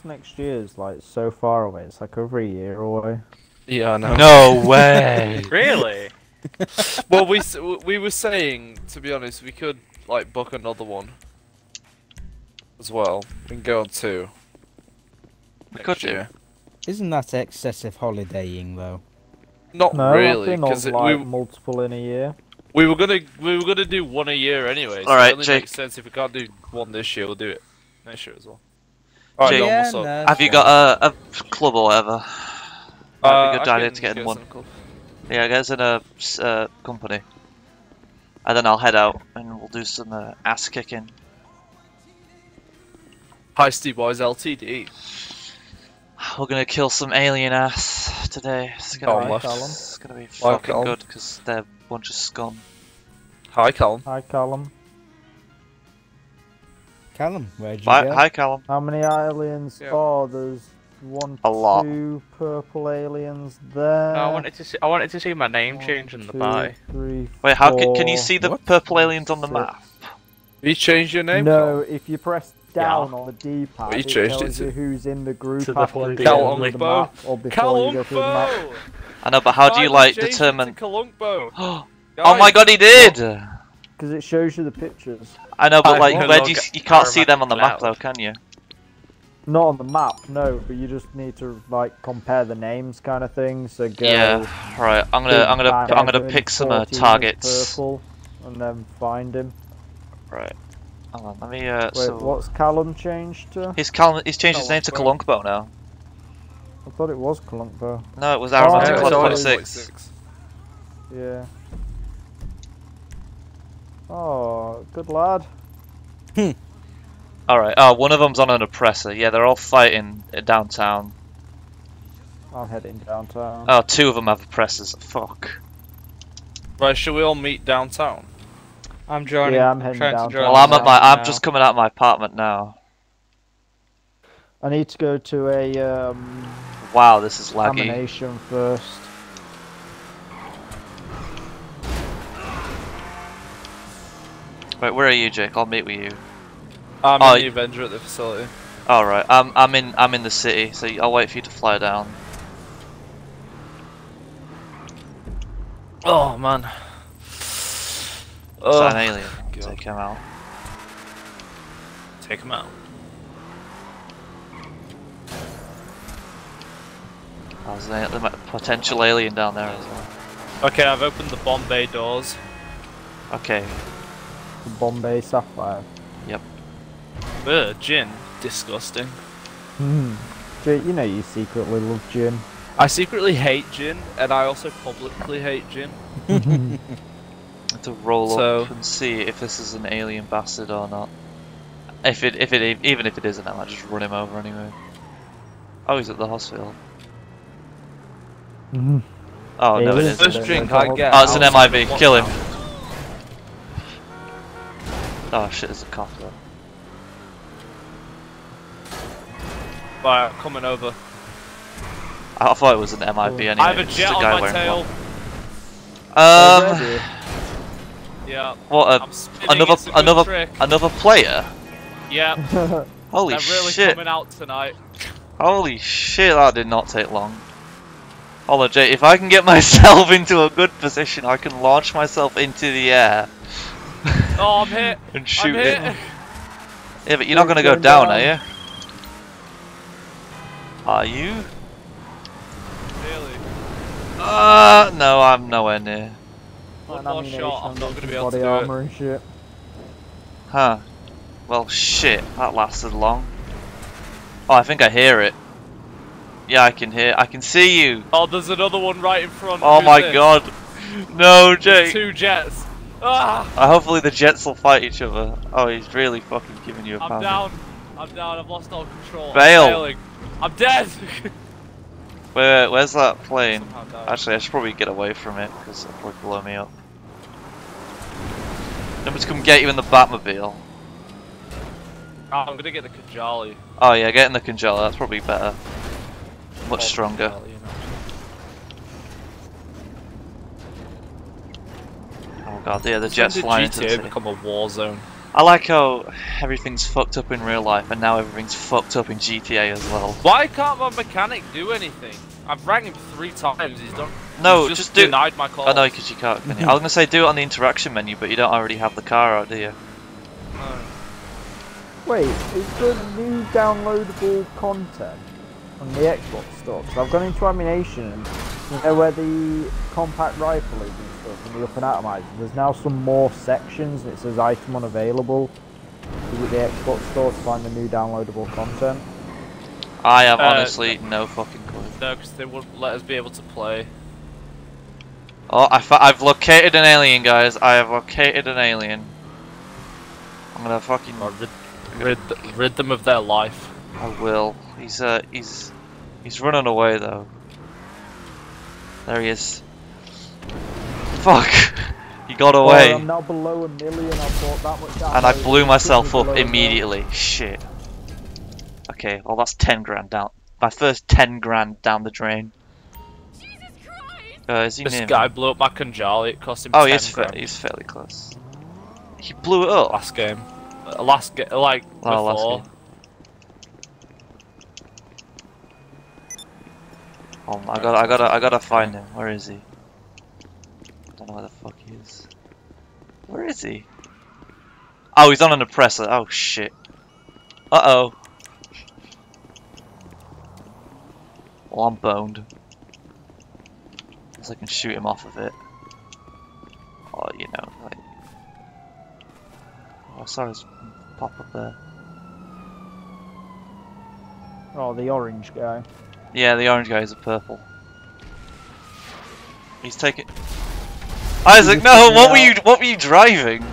next year is like so far away. It's like over a year away. Yeah, I know. No way. Really? Well, we were saying, to be honest, we could like book another one as well. We can go on 2. We next could do. year. Isn't that excessive holidaying though? Not No, really, I've been because on like multiple in a year. we were gonna do one a year anyway. So Alright, it only Jake. makes sense if we can't do one this year, we'll do it next year as well. Alright, Jake. Dom, Yeah, what's up? no, Have you got a club or whatever? Might be a good I idea can to get in get one. some cool- Yeah, get us in a company. And then I'll head out and we'll do some ass kicking. Hi, Steve Boys Ltd. We're gonna kill some alien ass today. It's Oh, gonna, left. it's gonna be fucking Callum. good because they're a bunch of scum. Hi, Colin. Hi, Callum. Callum, where'd you Hi, go? hi Callum. How many aliens? Yeah. Oh, there's one, A lot. 2 purple aliens there. No, I wanted to see my name change in the 2, buy. 3, Wait, how can you 4. see the What? purple aliens on the 6. map? You changed your name? No, if you press down Yeah. on the D-pad, What you it changed tells it to? you who's in the group To the after bloody you go Calumbo. to the map or before you go to the map. Calumbo! I know, but how do you like Changed it to determine? Calumbo. Oh my god, he did! Because it shows you the pictures. I know, but I like, can where do log you can't see them on the Aromatic map though, can you? Not on the map, no, but you just need to like compare the names kind of thing. So go. Yeah, right. I'm gonna pick some 14 is targets. Purple, and then find him. Right. Hold on, let me Wait, so what's Callum changed to? he's changed his name to Colunkbo now. I thought it was Colunkbo. No, it was Oh, Aromatic yeah, Club it's 26. Yeah. Oh, good lad. Alright, oh, one of them's on an oppressor. Yeah, they're all fighting downtown. I'm heading downtown. Oh, 2 of them have oppressors. Fuck. Right, shall we all meet downtown? I'm joining. Yeah, I'm heading trying to down. join Well, I'm the at my. house I'm now. just coming out of my apartment now. I need to go to a Wow, this is laggy. examination first. Wait, where are you, Jake? I'll meet with you. I'm Oh, in the Avenger at the facility. All right, I'm in the city, so I'll wait for you to fly down. Oh man. Is that Oh, an alien? God. Take him out. take him out. Oh, there's a potential alien down there as well. Okay, I've opened the Bombay doors. Okay. The Bombay Sapphire. Ugh, gin. Disgusting. Jake, you know you secretly love gin. I secretly hate gin, and I also publicly hate gin. To roll So- up and see if this is an alien bastard or not. Even if it isn't, I might just run him over anyway. Oh, he's at the hospital. Oh no, it Alien. isn't. First drink I get. Oh, it's an outside MIB. of Kill him. lockdown. Oh shit, there's a cop there. Right, I'm coming over. I thought it was an MIB anyway. I have a it's jet just on guy my wearing tail. black. Already? Yeah, What I'm spinning. It's a good another trick. another player? Yeah, Holy they're really shit! coming out tonight. Holy shit! That did not take long. Hold on, Jay. If I can get myself into a good position, I can launch myself into the air Oh, I'm hit. and shoot I'm it. hit. Yeah, but you're not gonna go Going down, down. are you? Are you? Really? No, I'm nowhere near. One And more ammunition shot. I'm and not gonna be able body to do armor it. and shit. Huh. Well, shit. That lasted long. Oh, I think I hear it. Yeah, I can see you. Oh, there's another one right in front. Oh Who's my this? god. No, There's Jake. 2 jets. Ah! Hopefully the jets will fight each other. Oh, he's really fucking giving you a I'm pound. down. I'm down. I've lost all control. Bail. I'm failing. I'm dead. Where's that plane? Somehow died. Actually, I should probably get away from it because it'll probably blow me up. I'm just come get you in the Batmobile. Oh, I'm gonna get the Kajali. Oh yeah, get in the Congeala. That's probably better. Much Oh, stronger. Kajali, you know. Oh god, yeah, the When jet's did flying into the GTA city. become a war zone? I like how everything's fucked up in real life and now everything's fucked up in GTA as well. Why can't my mechanic do anything? I've rang him 3 times. He's done. No, he's just do. denied my call. Oh no, because you can't. Can you? I was gonna say do it on the interaction menu, but you don't already have the car out, do you? No. Wait, is the new downloadable content on the Xbox store? Because I've gone into Ammunition and you know where the compact rifle is and stuff, and the up and atomizer. There's now some more sections, and it says item unavailable. Is it the Xbox store to find the new downloadable content? I have honestly no fucking clue. No, because they wouldn't let us be able to play. Oh, I've located an alien, guys. I have located an alien. I'm gonna fucking Rid them of their life. I will. He's running away though. There he is. Fuck! He got away. Oh, I'm now below 1 million. I bought that much down. And I blew myself up immediately. Shit. Okay, well that's 10 grand down. My first 10 grand down the drain. Is he This near me? guy blew up my Kanjali. It cost him. Oh, 10 he's grand. fairly close. He blew it up. Last game. Oh, Like before. last game. Oh, I gotta find him. Where is he? Don't know where the fuck he is. Where is he? Oh, he's on an oppressor. Oh shit. Uh oh. Well, I'm boned. Unless I can shoot him off of it. Oh, you know, like. Oh, I saw his pop up there. Oh, the orange guy. Yeah, the orange guy is a purple. He's taking. Isaac, no! What were you driving?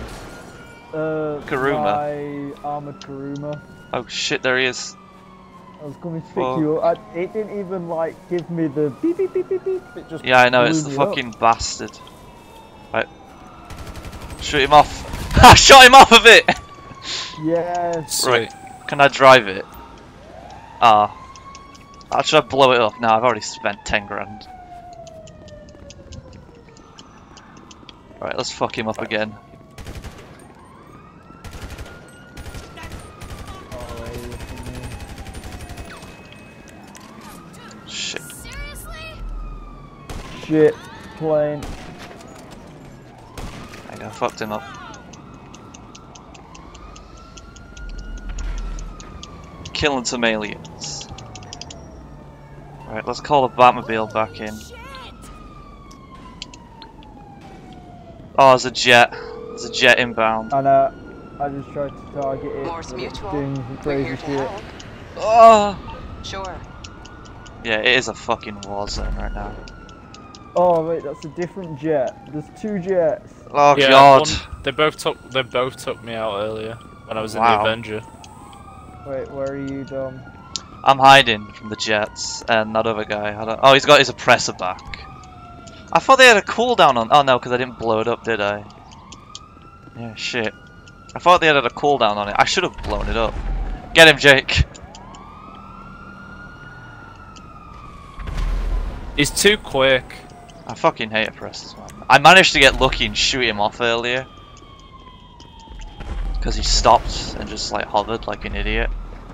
Kuruma. My armored Kuruma. Oh shit! There he is. I was coming to pick you up. It didn't even like give me the beep beep beep beep beep. It just Yeah, I know. blew It's the me up. fucking bastard. Right. Shoot him off. I shot him off of it. Yes. Sweet. Right. Can I drive it? Ah. Should I blow it up? No, I've already spent 10 grand. Right, let's fuck him up again. Shit. Shit. Plane. There you go, fucked him up. Killing some aliens. Right, let's call the Batmobile back in. Oh, there's a jet. There's a jet inbound. And I just tried to target it. Morse but it's Mutual. doing some We're crazy here to shit. help. Oh! Sure. Yeah, it is a fucking war zone right now. Oh wait, that's a different jet. There's 2 jets. Oh Yeah, god. They both took me out earlier when I was in Wow. the Avenger. Wait, where are you, Dom? I'm hiding from the jets and that other guy. Oh, he's got his oppressor back. I thought they had a cooldown on. Oh no, because I didn't blow it up, did I? Yeah, shit. I thought they had a cooldown on it. I should have blown it up. Get him, Jake. He's too quick. I fucking hate oppressors, man. I managed to get lucky and shoot him off earlier. Because he stopped and just like hovered like an idiot.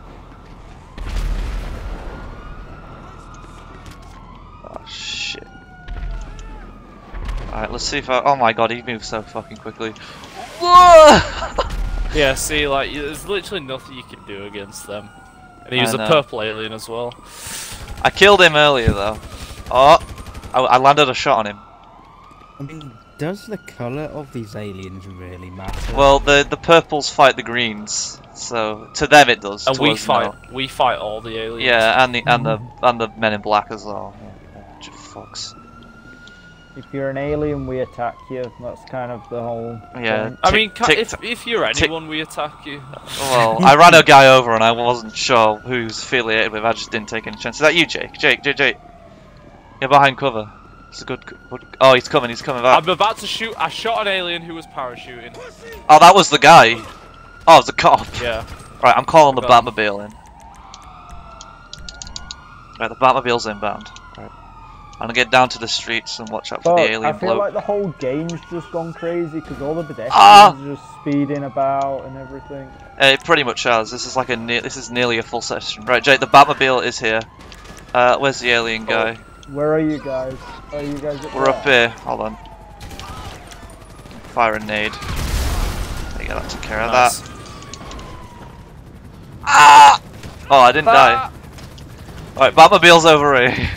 Oh shit. Alright, let's see if I. Oh my god, he moves so fucking quickly. Whoa! Yeah, see, like, there's literally nothing you can do against them. And he was I a know. purple alien as well. I killed him earlier though. Oh! I landed a shot on him. I mean, does the colour of these aliens really matter? Well, the purples fight the greens, so to them it does. And to we us, no. fight all the aliens. Yeah, and the men in black as well. Yeah, fucks. If you're an alien, we attack you. That's kind of the whole. Yeah. point. I mean, Tick- if you're anyone, we attack you. Well, I ran a guy over and I wasn't sure who he was affiliated with. I just didn't take any chance. Is that you, Jake? Jake. You're behind cover. It's a good. Oh, he's coming back. I'm about to shoot. I shot an alien who was parachuting. Oh, that was the guy. Oh, it's a cop. Yeah. Right, I'm calling the Got him. Batmobile in. Right, the Batmobile's inbound. Right. I'm gonna get down to the streets and watch out for But the alien I feel bloke. like the whole game's just gone crazy because all the pedestrians Ah! are just speeding about and everything. It pretty much has. This is like this is nearly a full session. Right, Jake, the Batmobile is here. Where's the alien guy? Where are you guys? Are you guys up We're there? up here. Hold on. Fire a nade. There you go, that took care of Nice. that. Ah! Oh, I didn't die. Alright, Batmobile's over here.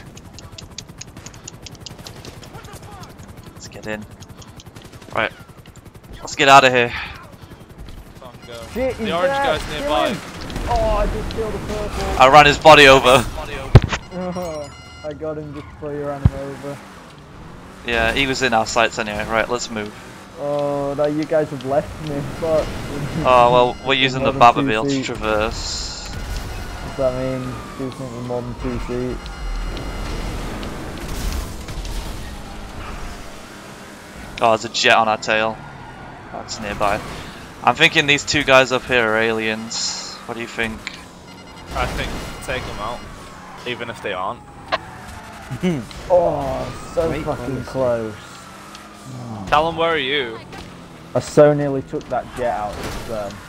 Let's get in. Right. Let's get out of here. Time to go. Shit, he's The orange there. guy's Kill nearby. him. Oh, I just killed a purple. I ran his body over. I got him just before you ran him over. Yeah, he was in our sights anyway. Right, let's move. Oh, no, you guys have left me, but... Oh, well, we're using the More than two Batmobile to seats. traverse. Does that mean do something with more than 2 seats? Oh, there's a jet on our tail. That's nearby. I'm thinking these two guys up here are aliens. What do you think? I think take them out, even if they aren't. Oh, so Great fucking policy. close. Tell them where are you? I so nearly took that jet out with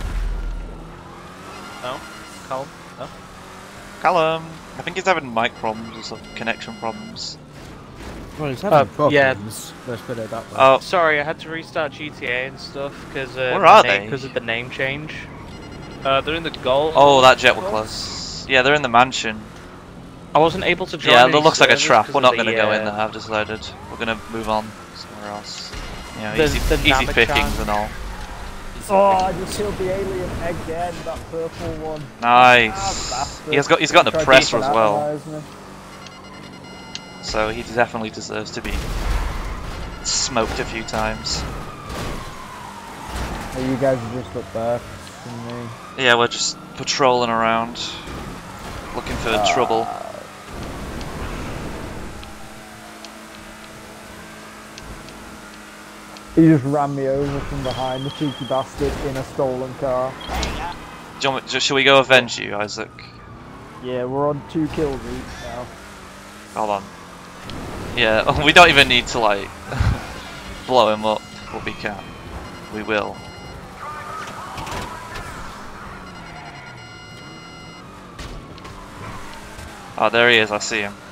No, Callum. No. Callum! I think he's having mic problems or some connection problems. Well, it's having yeah. problems. Let's put it that way. Oh, Sorry, I had to restart GTA and stuff because Where are they? Because of the name change. They're in the gold. oh, that jet was close. Yeah, they're in the mansion. I wasn't able to join. Yeah, any that looks like a servers trap. 'cause We're of not the, going to go in there, I've decided. We're going to move on somewhere else. You know, The- easy, the easy Namachan. pickings and all. Oh, I just killed the alien again, that purple one. Nice. Bastard. He's got an Tried to oppressor as well, analyse me. so he definitely deserves to be smoked a few times. Oh, you guys are just up there. from me. Yeah, we're just patrolling around, looking for trouble. He just ran me over from behind, the cheeky bastard, in a stolen car. Shall we go avenge you, Isaac? Yeah, we're on 2 kills each now. Hold on. Yeah, we don't even need to like blow him up, but we can. We will. Oh, there he is, I see him.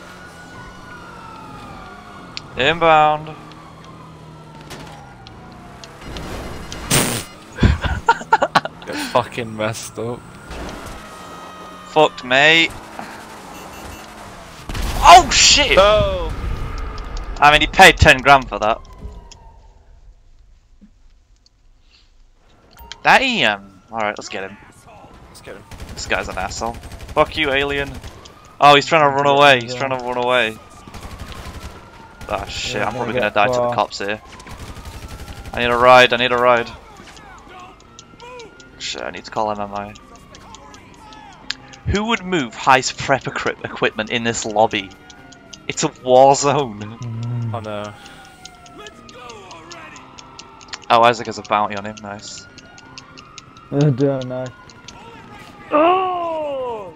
Inbound. Get fucking messed up. Fucked, mate. Oh shit! Oh! I mean, he paid 10 grand for that. Damn! Alright, let's get him. Let's get him. This guy's an asshole. Fuck you, alien. Oh, he's trying to run away. He's trying to run away. Ah, shit. Yeah, I'm probably gonna gonna get die to the far. cops here. I need a ride. I need a ride. Shit, I need to call MMI. Who would move high prep equipment in this lobby? It's a war zone. Oh no. Oh, Isaac has a bounty on him. Nice. I don't know. Oh!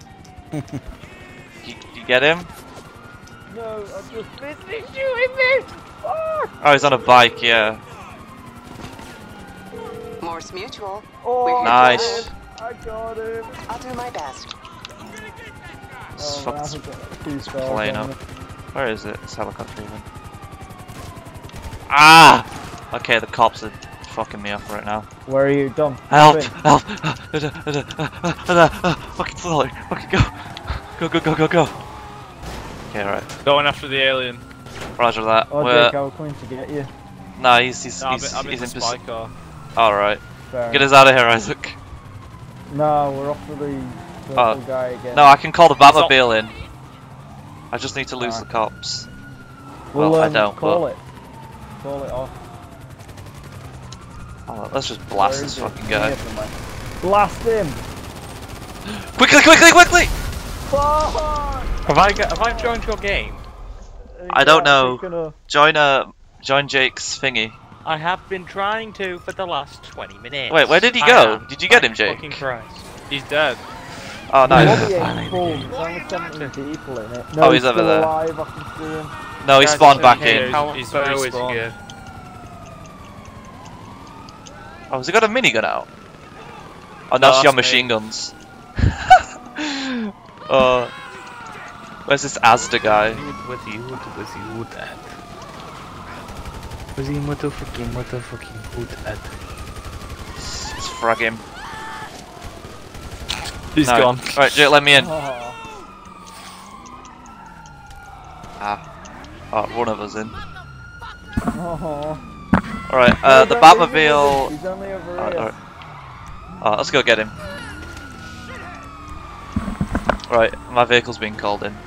You get him? No, I'm just missing shooting me! Oh! Oh, he's on a bike. Yeah. Morse Mutual. Oh, Nice. I got him! I'll do my best. This Oh, fucking man, I got 2 stars plane on up. me. Where is it? It's helicopter even. Ah! Okay, the cops are fucking me up right now. Where are you, Dom? Help! Jump Help! Fucking slowly! Fucking go! Go! Okay, right. Going after the alien. Roger that. in. Oh, Jake, I was coming to get you. Nah, he's No, I'm in the in spy car. Alright. Fair Get us out of here, Isaac. No, we're off for the purple guy again. No, I can call the not- Batmobile in. I just need to lose the cops. Well, I don't, call but... it. Call it off. Oh, let's just blast Where this is it? fucking guy. Here somewhere. Blast him! Quickly! Fuck! Have I joined your game? I don't Yeah, know. he's gonna- Join Jake's thingy. I have been trying to for the last 20 minutes. Wait, where did he I go? am. Did you get him, Thank Jake? fucking Christ. He's dead. Oh, The nice. lobby ain't full. There's only 17 people in it. No, Oh, he's over still there. alive. I can see him. No, he Guys, spawned back hey, in. Callum He's Bow is respawned. here. Oh, has he got a minigun out? Oh, now No, she got that's machine me. guns. Where's this Asda guy? Was he hood at? Was he motherfucking hood at? Let's frag him. He's No. gone. Right, Jake, let me in. Oh, Oh, one of us in. oh. Alright, No, the don't leave him with Batmobile. us. He's only over Oh, here. alright. Oh, let's go get him. Right, my vehicle's being called in.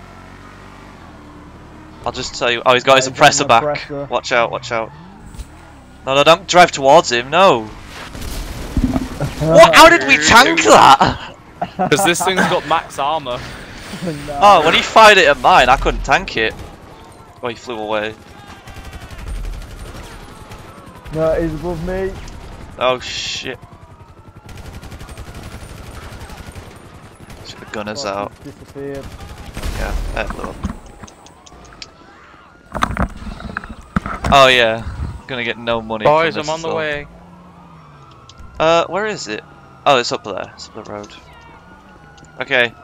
I'll just tell you. Oh, he's got his He's got oppressor an back. oppressor. Watch out, watch out. No, no, don't drive towards him, no. What? How did we tank that? Because this thing's got max armor. No. Oh, when he fired it at mine, I couldn't tank it. Oh, he flew away. No, he's above me. Oh, shit. The gunner's Fuck, out. he's disappeared. Yeah, that blew up. Oh, yeah. Gonna get no money. Boys, from I'm this on the as well. way. Where is it? Oh, it's up there. It's up the road. Okay.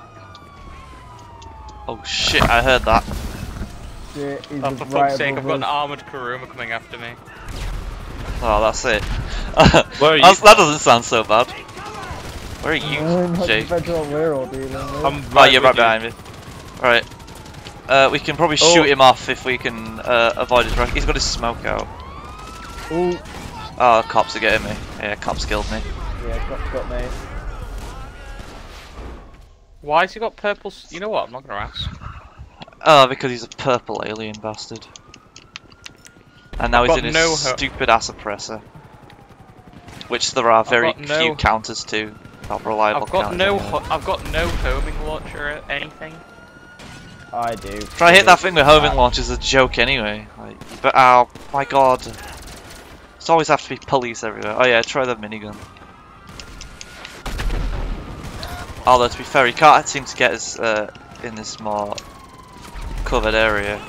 Oh shit, I heard that. Shit, he's Oh, for right fuck's sake, I've above got an us. armoured Kuruma coming after me. Oh, that's it. Where are you? That doesn't sound so bad. Where are you, Not Jake? compared to what we're all dealing with. Oh, you're right behind me. Right. We can probably shoot him off if we can avoid his rocket. He's got his smoke out. Ooh, Oh, cops are getting me. Yeah, cops killed me. yeah, got me. Why has he got purple? You know what? I'm not gonna ask. Oh, because he's a purple alien bastard. And now I've he's got in his no stupid ass oppressor. Which there are very got no- few counters to. Not reliable I've got counters no. anyway. I've got no homing launcher or anything. I do. Try hit that thing with homing launch is a joke anyway. Like, but oh my god. It's always have to be police everywhere. Oh yeah, try the minigun. Although to be fair, he can't seem to get us in this more covered area.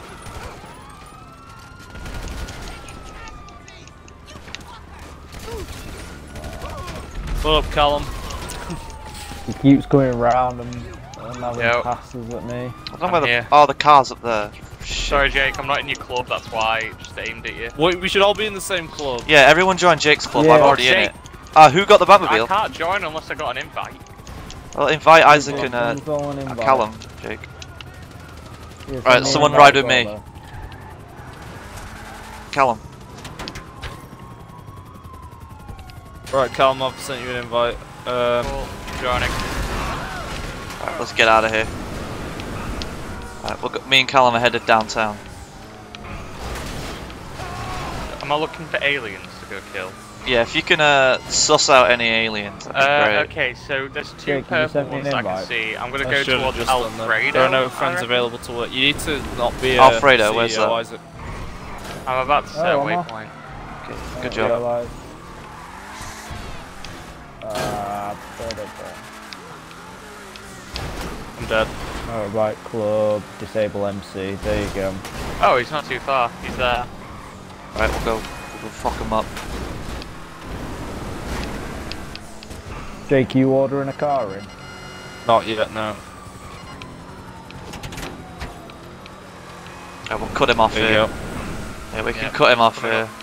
What up, Callum? He keeps going around and having Yep. passes at me. I don't know where the here. oh the car's up there. Sorry, Jake, I'm not in your club. That's why I just aimed at you. We should all be in the same club. Yeah, everyone join Jake's club. Yeah. I'm already in Jake. it. Who got the I Batmobile? can't join unless I got an invite. Well, invite Isaac Yeah, and send someone invite. Callum, Jake. Yeah, send Right, me someone invite ride with as me. well, Callum. Right, Callum, I've sent you an invite. Cool. Joining. Alright, let's get out of here. Alright, me and Callum are headed downtown. Am I looking for aliens to go kill? Yeah, if you can suss out any aliens, that'd be great. Okay, so there's two Jake, can you purple send me an ones I can invite? see. I'm gonna I go should've towards just done that. Alfredo. There are no I friends reckon. available to work. You need to not be a Alfredo, CEO, where's that? Isaac. I'm about to set a Oh, am I? waypoint. Okay, I good didn't job. realise. I'm dead. Oh, right, club, disable MC, there you go. Oh, he's not too far. He's there. Alright, we'll fuck him up. Jake, you ordering a car in? Not yet, no. Yeah, we'll cut him off There you here. go. Yeah, we can Yeah, cut him off cut him here.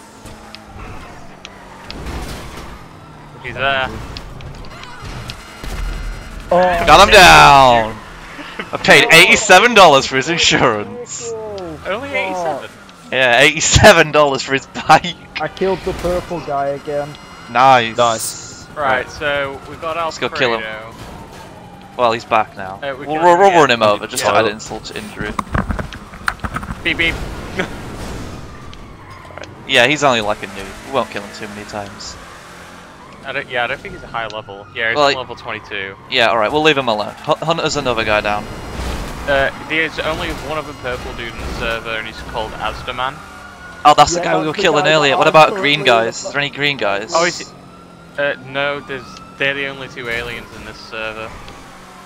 He's there. Oh, Got him down! I paid $87 for his insurance. Only 87. Yeah, $87 for his bike. I killed the purple guy again. Nice. Nice. Right, so we've got Let's go Alfredo. kill him. Well, he's back now. We We'll can- run him yeah. over just to Yeah. add insult to injury. Beep beep. Yeah, he's only like a noob. We won't kill him too many times. I don't think he's a high level. Yeah, he's Well, on level 22. Yeah, alright, we'll leave him alone. Hunter's another guy down. There's only one other purple dude in the server, and he's called Asdaman. Oh, that's the Yeah, guy we were that's the killing guy earlier. that What I about saw green earlier. guys? Is there any green guys? Oh, is it? No, they're the only two aliens in this server.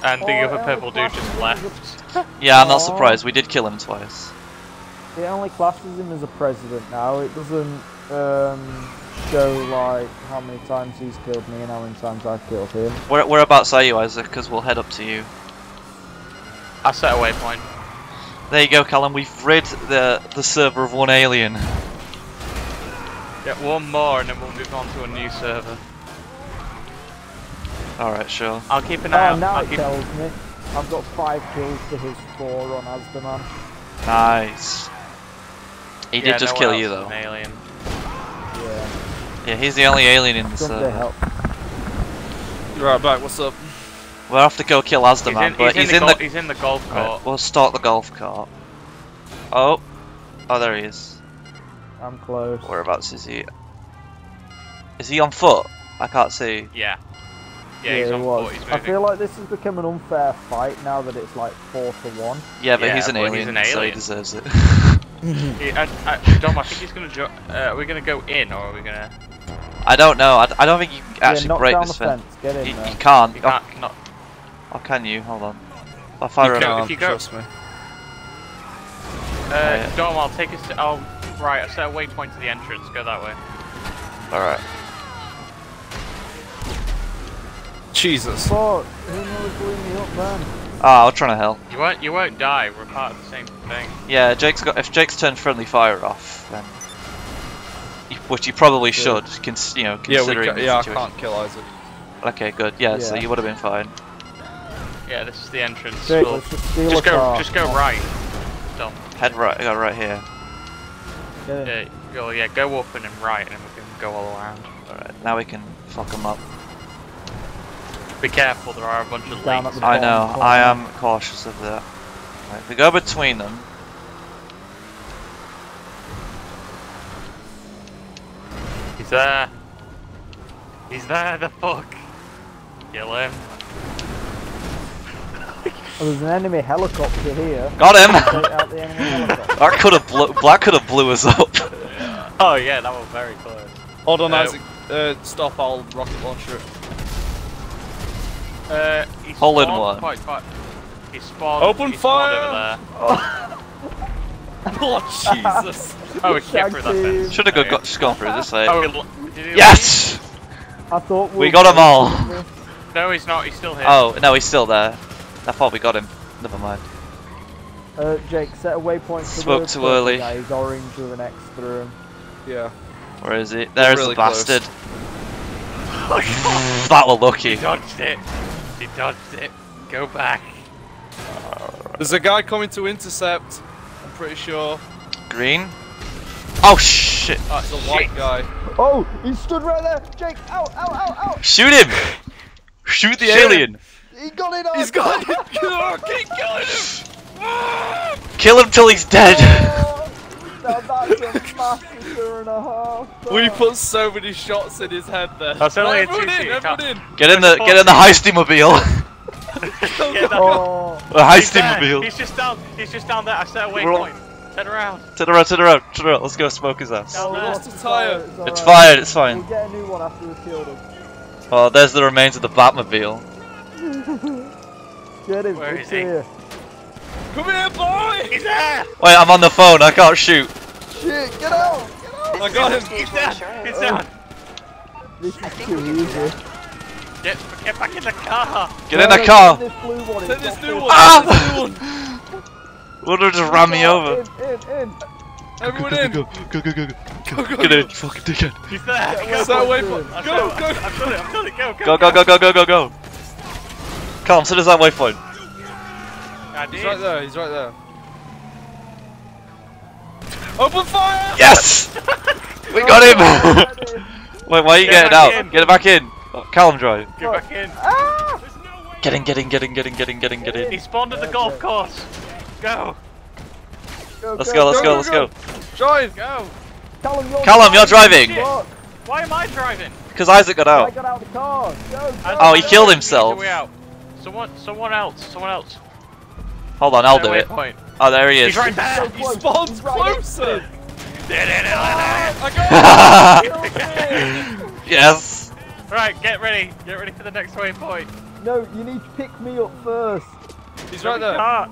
And the Oh, other it purple only dude just classes left. Yeah, I'm not Aw. surprised. We did kill him twice. It only classes him as a president now. It doesn't show like how many times he's killed me and how many times I've killed him. Whereabouts are you, Isaac? Because we'll head up to you. I set a waypoint. There you go, Callum. We've rid the server of one alien. Get one more and then we'll move on to a new server. Alright, sure. I'll keep an eye Oh, out. now I'll it keep... tells me. I've got 5 kills to his 4 on Asdaman. Nice. He Yeah, did just no kill one you, else is though. an alien. Yeah. Yeah, he's the only alien in the Come to server. help. Right back. What's up? We'll have to go kill Asdaman, but he's in the... He's in the golf Right, court. we'll start the golf cart. Oh. Oh, there he is. I'm close. Whereabouts is he? Is he on foot? I can't see. Yeah. Yeah, he's he on was. foot. He's I moving. feel like this has become an unfair fight now that it's like 4-1. Yeah, but Yeah, he's an but alien, he's an so he alien. deserves it. Dom, I think he's gonna are we gonna go in or are we gonna... I don't know. I don't think you can actually knock break down this the fence. Get in You there. can't. You can't, not... Oh, can you? Hold on. I'll fire You him. can't, if you go- trust me. yeah. Dom, I'll take us to... Oh, right, I set a waypoint to the entrance. Go that way. Alright. Jesus. Fuck, who nearly blew me up then? Ah, I'll try to help. You won't die. We're part of the same thing. Yeah, if Jake's turned friendly fire off, then... Which you probably should, Yeah, considering the I situation. can't kill Isaac. Okay, good. Yeah, so Yeah. you would have been fine. Yeah, this is the entrance. Jake, We'll- let's just steal a car. just go right. Dom. Head right, go right here. Get in. Yeah, go up and then right, and then we can go all around. Alright, now we can fuck them up. Be careful, there are a bunch of Down lakes. at the I bottom know, corner. I am cautious of that. Right, if we go between them... He's there. He's there, the fuck. Kill him. Oh, there's an enemy helicopter here. Got him! Take out the enemy helicopter. That could have Black could have blew us up. Oh yeah, that was very close. Hold on, Uh, Isaac. Stop. I'll rocket launcher it. He Hole in spawned one. quite. He spawned. Open he spawned fire! over Oh Jesus! there. Oh, we can get through that Shag fence. team. Should have just gone through this way. Oh, did he Yes! I thought We got 'em all. leave? No, he's not. He's still here. Oh, no, he's still there. I thought we got him. Never mind. Jake, set a waypoint to Spoke the too purple early. guy. He's orange with an X through him. Yeah. Where is he? There's really the bastard. Look, That were lucky. he dodged it. He dodged it. Go back. There's a guy coming to intercept. I'm pretty sure. Green? Oh shit! It's a white guy. Oh, he stood right there. Jake, out, out, out, out. Shoot him! Shoot the Shoot alien! He got it on. He's got it. Keep killing him. Kill him till he's dead! Oh, now that's a massacre and a half. We put so many shots in his head there. That's only a Everyone in, two-seater everyone car. in. Get in the Heisty mobile. Yeah, that- Oh, The He's Heisty there. mobile. He's just down. He's just down there. I set a We're all- waypoint. Turn around. Turn around, turn around, turn around. Let's go smoke his ass. Down there. lost a tyre. It's It's alright. fired, it's fine. We'll get a new one after we killed him. Oh, there's the remains of the Batmobile. Get him. Where it's is he? here. Come here, boy. He's there. Wait, I'm on the phone, I can't shoot. Shit, get out. I got him. He's down. He's down. This is too easy. Get back in the car. Get in No, the car. This blue one. Take it's this not new this one. Ah! Take this new one. Would have just ran me over. In. Everyone in. Go. Go, go, Get go. in, fucking dickhead. He's there. Set a waypoint. I've Go, done go. it. I've done it. Go. Go. Calm, so does that waypoint. I He's did. right there. He's right there. Open fire! Yes! We got him! Wait, why are you Get getting back out? in. Get it back in. Oh, Callum drive. Get back in. Get in. He spawned at the golf course. Go. Let's go. Drive. Go. Callum, you're driving. Shit. Why am I driving? Because Isaac got I out. got out of the car. Go. Oh, he killed himself. Way out. Someone else. Hold on, I'll Set a do it. waypoint. Oh, there he is. He's right there. He spawns closer. Yes. Right, get ready. Get ready for the next waypoint. No, you need to pick me up first. He's right there. Car.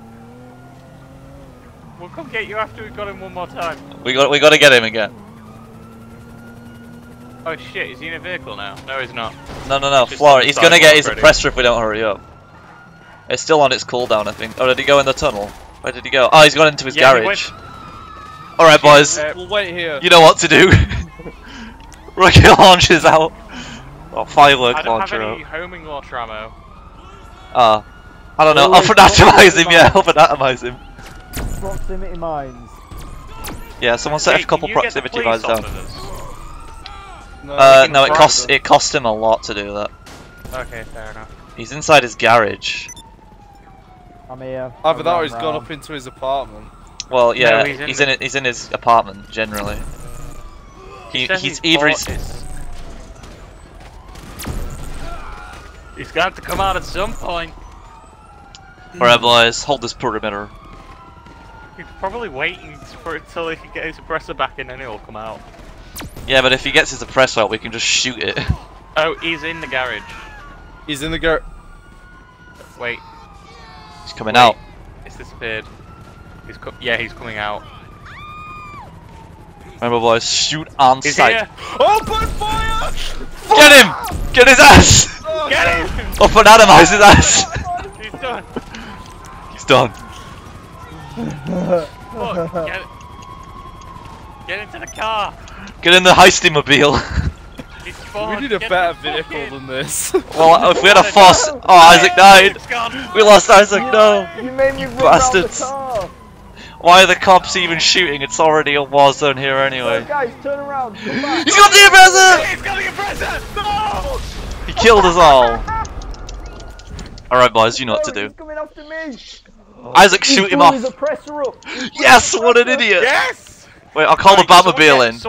We'll come get you after we've got him one more time. We got to get him again. Oh shit, is he in a vehicle now? No, he's not. No, Just Flora. on the He's gonna get his sidewalk already. suppressor if we don't hurry up. It's still on its cooldown, I think. Oh, did he go in the tunnel? Where did he go? Oh, he's gone into his Yeah, he garage. Alright, boys. We'll wait here. You know what to do. Rocket launcher's out. Oh, firework I don't have launcher any out. homing launcher ammo. I don't know. Oh, I'll wait, fanatomize him, proximity yeah. I'll fanatomize him. Proximity mines. Yeah, someone set Hey, a couple can you get the proximity police mines down. onto this? No, can bribe them. it cost him a lot to do that. Okay, fair enough. He's inside his garage. I'm here. Either that or I'm he's gone round. up into his apartment. Well, yeah, he's in he's in his apartment generally. Says He's either bought this. He's got to come out at some point. Alright, boys, hold this perimeter. He's probably waiting for it till he can get his suppressor back in and he'll come out. Yeah, but if he gets his suppressor out, we can just shoot it. Oh, he's in the garage. He's in the garage. Wait, He's coming out. it's disappeared. Yeah, he's coming out. Remember, boys, shoot on He's sight. here! Open fire! Get him! Get his ass! Get him! Or fanatomize his ass! He's done! He's done. Look, get into the car! Get in the heisty mobile. He's spawned! We need a Get better the fuck vehicle in. than this. Well, if we had a force. Oh, Isaac died. It's gone! We lost Isaac. No. You made me run bastards. around the car. Why are the cops even shooting? It's already a war zone here Oh, anyway. guys, turn around. Come back. He's got the suppressor! He's got the compressor! No! He killed us all. Alright, boys, you know what to No, do. He's coming after me. Isaac, He's shoot him pulling off. his oppressor up. Yes, what an idiot. Yes! Wait, I'll call the Batmobile in.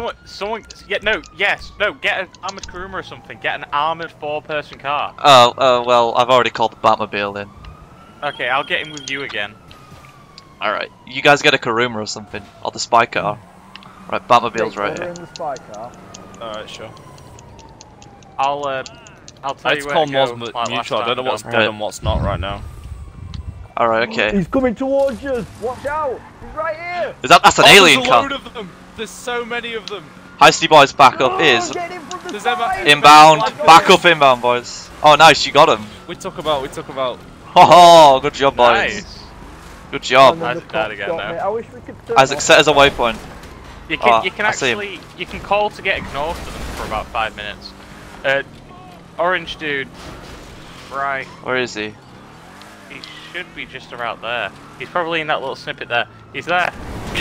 Get an armored Kuruma or something. Get an armored 4-person car. Oh, well, I've already called the Batmobile in. Okay, I'll get in with you again. Alright, you guys get a Kuruma or something. Or the spy car. Right, Batmobile's right Order here. in the spy car. Alright, sure. I'll tell I you to where call to go. Mosman like neutral. I last don't know time, what's Dom. dead and what's not right now. Alright, okay. He's coming towards us. Watch out. He's right here. That's an alien There's a car. load of them. There's so many of them. Heisty boys, back up Oh, is get him from the Does that side. matter? inbound. I got Back it. up inbound, boys. Oh, nice, you got him. We took about. Oh, good job, boys. Nice. Good And job. then the Isaac died cops again got now. me. I wish we could turn Isaac, off- set as a waypoint. You can Oh, you can I see him. actually you can call to get ignored for them for about 5 minutes. Orange dude. Right. Where is he? He should be just about there. He's probably in that little snippet there. He's there.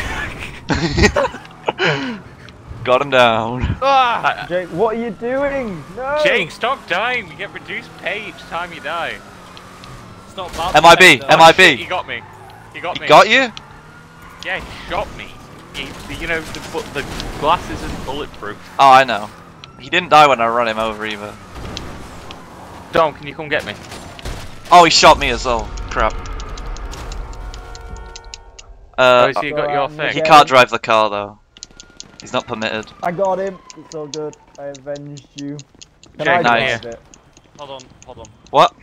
Got him down. Ah! Jake, what are you doing? No. Jake, stop dying. You get reduced pay each time you die. It's not bad. MIB, though. Oh, shit, he MIB. got me. He got me. Got you? Yeah, he shot me. You know, the glass isn't bulletproof. Oh, I know. He didn't die when I ran him over either. Dom, can you come get me? Oh, he shot me as well. Crap. Oh, so you got your Alright, thing. He Yeah. can't drive the car though. He's not permitted. I got him. It's all good. I avenged you. Can Jake, I nice. drive it? Hold on. What?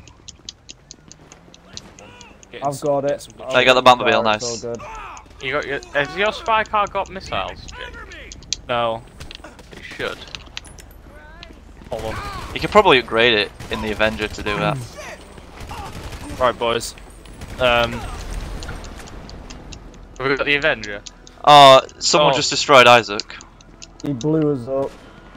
Getting I've some- got getting it. some good I got the Batmobile, It's nice. all good. You got your. Has your spy car got missiles, Jake? No. It should. Hold on. You could probably upgrade it in the Avenger to do that. Right, boys. Have we got the Avenger? Oh, someone Oh. just destroyed Isaac. He blew us up.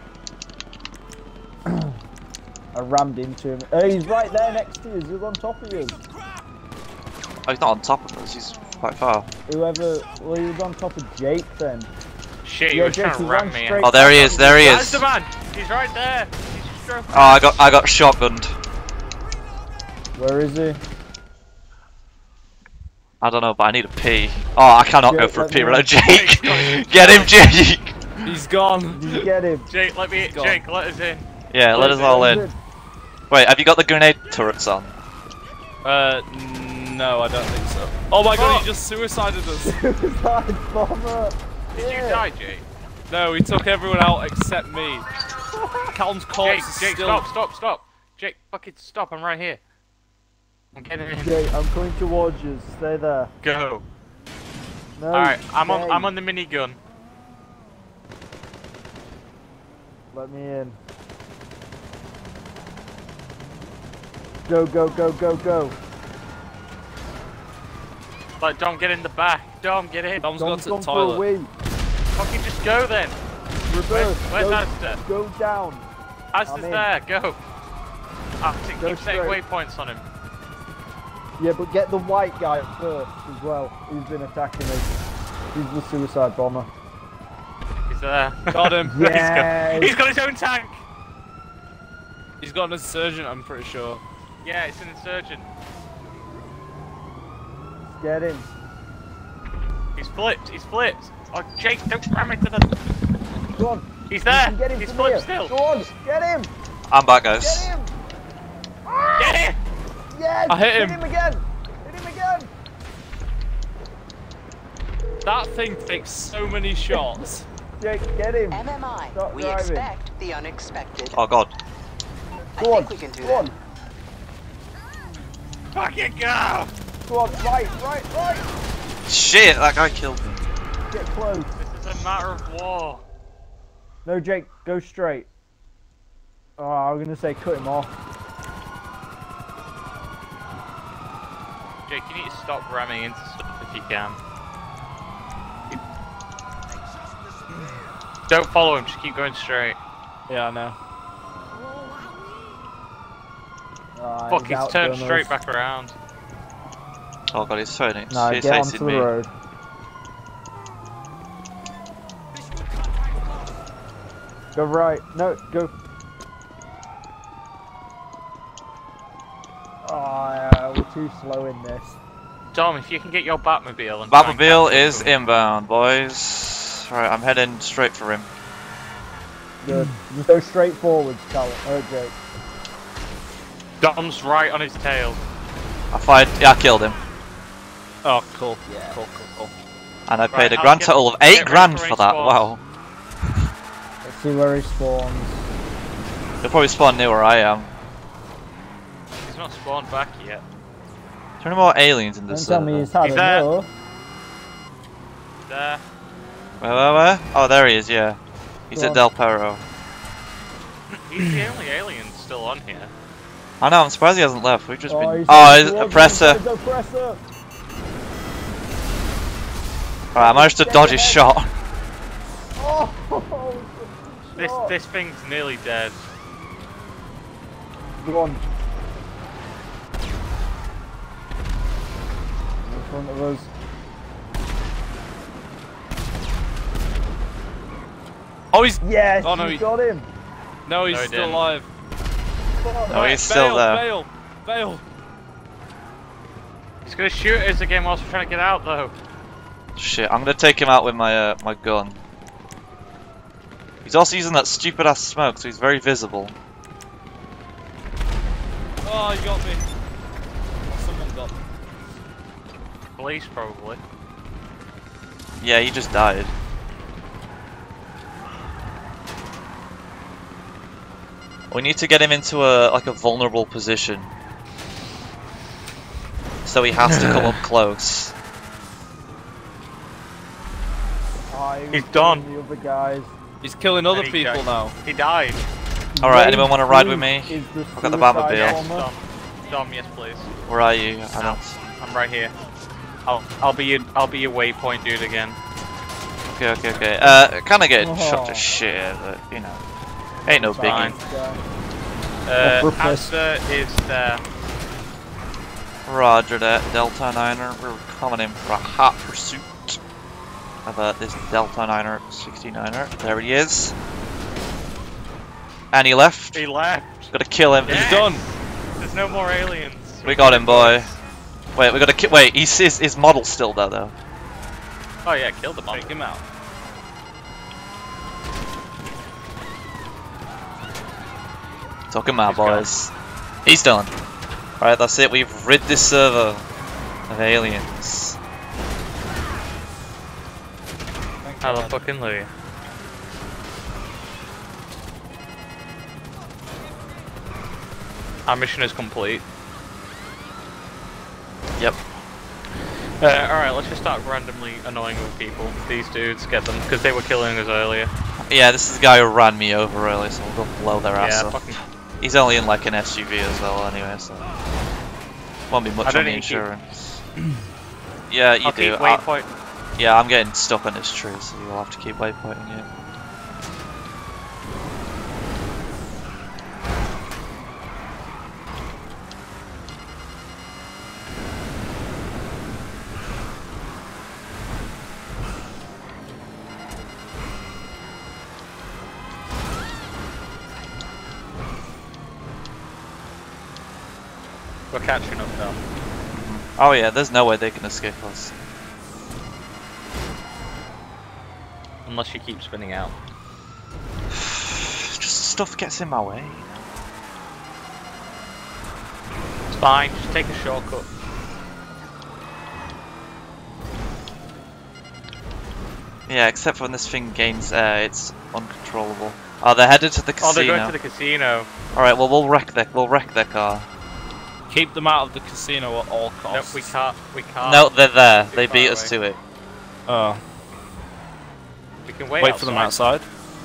I rammed into him. He's right there next to us. He's on top of us. Oh, he's not on top of us. He's quite far. Whoever. Well, he was on top of Jake then. Shit, he Yeah, was Jake, trying to he ram ran me. straight- Oh, there he is. There he That's is. the man! He's right there! He's just drove Oh, I got shotgunned. Where is he? I don't know, but I need a pee. Oh, I cannot go Jake, for a let pee me- right now. Jake! Get him, Jake! He's gone. Did you get him? Jake, let Gone. us in. Yeah, let us all in. Wait, have you got the grenade turrets on? No, I don't think so. Oh my god, Oh. he just suicided us. Suicide bomber. Did you Yeah. die, Jake? No, he took everyone out except me. Callum's corpse is Jake, still. stop! Jake, fucking stop! I'm right here. I'm getting in. Jake, I'm coming towards you. Stay there. Go. No. Alright, I'm stay. on the minigun. Let me in. Go, go, go, go, go. Like, Dom, get in the back. Dom, get in. Dom's gone Dom's to the gone for a toilet. wee. Fucking just go then. Reverse. Where's go, Asda? Go down. Asda's in. there, go. Go Keep setting straight. waypoints on him. Yeah, but get the white guy first as well. Who's been attacking us. He's the suicide bomber. He's there. Got him. Yes. He's got his own tank! He's got an insurgent, I'm pretty sure. Yeah, it's an insurgent. Get him. He's flipped, he's flipped. Oh, Jake, don't ram into the... Go on. He's You there! can get him He's from flipped here. still! Go on. Get him. I'm back, Get guys. him. Get it! Yes. I hit him. Hit him again. Hit him again. That thing takes so many shots. Jake, get him. MMI. Stop We driving. expect the unexpected. Oh god. Go I on. think we can do Go that. on. Fucking go! Go on. Right. Shit, that guy killed me. Get close. This is a matter of war. No, Jake, go straight. Oh, I was gonna say cut him off. Jake, you need to stop ramming into stuff if you can. Don't follow him, just keep going straight. Yeah, I know. He's Fuck, he's turned outdone straight us. back around. Oh god, he's turning. No, He's get facing onto me. the road. Go right. No, go. Oh, yeah, we're too slow in this. Dom, if you can get your Batmobile and try and Batmobile catch up is to him. inbound, boys. Right, I'm heading straight for him. Good. Just go straight forwards, Callum. Jake. Dom's right on his tail. I fired. Yeah, I killed him. Oh, cool. Yeah. Cool. And I Right, paid a I'll grand get- total of get 8 ready grand for for that. respawn. Wow. Let's see where he spawns. He'll probably spawn near where I am. He's not spawned back yet. How many more aliens in Don't this tell me server? he's had He's there. enough. There. Where? Oh, there he is, yeah. He's Go at on. Del Perro. He's the only alien still on here. I know, I'm surprised he hasn't left. We've just been. He's Oh, heading he's a towards presser. you. Oppressor. Alright, I managed to dodge his shot. Oh, This thing's nearly dead. Go on. In front of us. Oh, he's Yes, Oh, no, you he- got him. no, he's No, he still didn't. alive. No, he's still there. Bail. He's gonna shoot us again whilst we're trying to get out though. Shit, I'm gonna take him out with my my gun. He's also using that stupid ass smoke, so he's very visible. Oh, you got me. Someone got me. Police probably. Yeah, he just died. We need to get him into a vulnerable position. So he has to come up close. He's done. The other guys. He's killing other And he people died. now. He died. Alright, anyone wanna ride with me? Is the I've got the suicide Batmobile. Yes, bomber. Dom, yes please. Where are you? I don't. I'm right here. I'll be your waypoint dude again. Okay. Kinda getting shot to shit, but you know. Ain't no Fine. biggie. Breakfast. Asda is there. Roger that, Delta 9er. We're coming in for a hot pursuit of this Delta 9er 69er. There he is. And he left. He left. Gotta kill him. Yeah. He's done. There's no more aliens. We got him, boy. Wait, we gotta kill. Wait, his model's still there, though. Oh yeah, kill the bomb. Take him out. Took him out, He's gone. boys. He's done. Alright, that's it. We've rid this server of aliens. Hallelujah. Our mission is complete. Yep. Alright, let's just start randomly annoying with people. These dudes, get them, because they were killing us earlier. Yeah, this is the guy who ran me over earlier, so we'll go blow their ass Yeah, up. fucking... He's only in like an SUV as well anyway, so... Won't be I much don't on the need to keep- insurance. Yeah, you I'll do. keep waypoint. Yeah, I'm getting stuck on this tree, so you'll have to keep waypointing it. We're catching up now. Oh yeah, there's no way they can escape us. Unless you keep spinning out. Just stuff gets in my way. It's fine, just take a shortcut. Yeah, except for when this thing gains air, it's uncontrollable. Oh, they're headed to the casino. Oh, they're going to the casino. Alright, well we'll wreck their car. Keep them out of the casino at all Nope, costs. we can't. We can't. No, they're there. Too They far beat us away. to it. Oh, We can wait wait for them outside.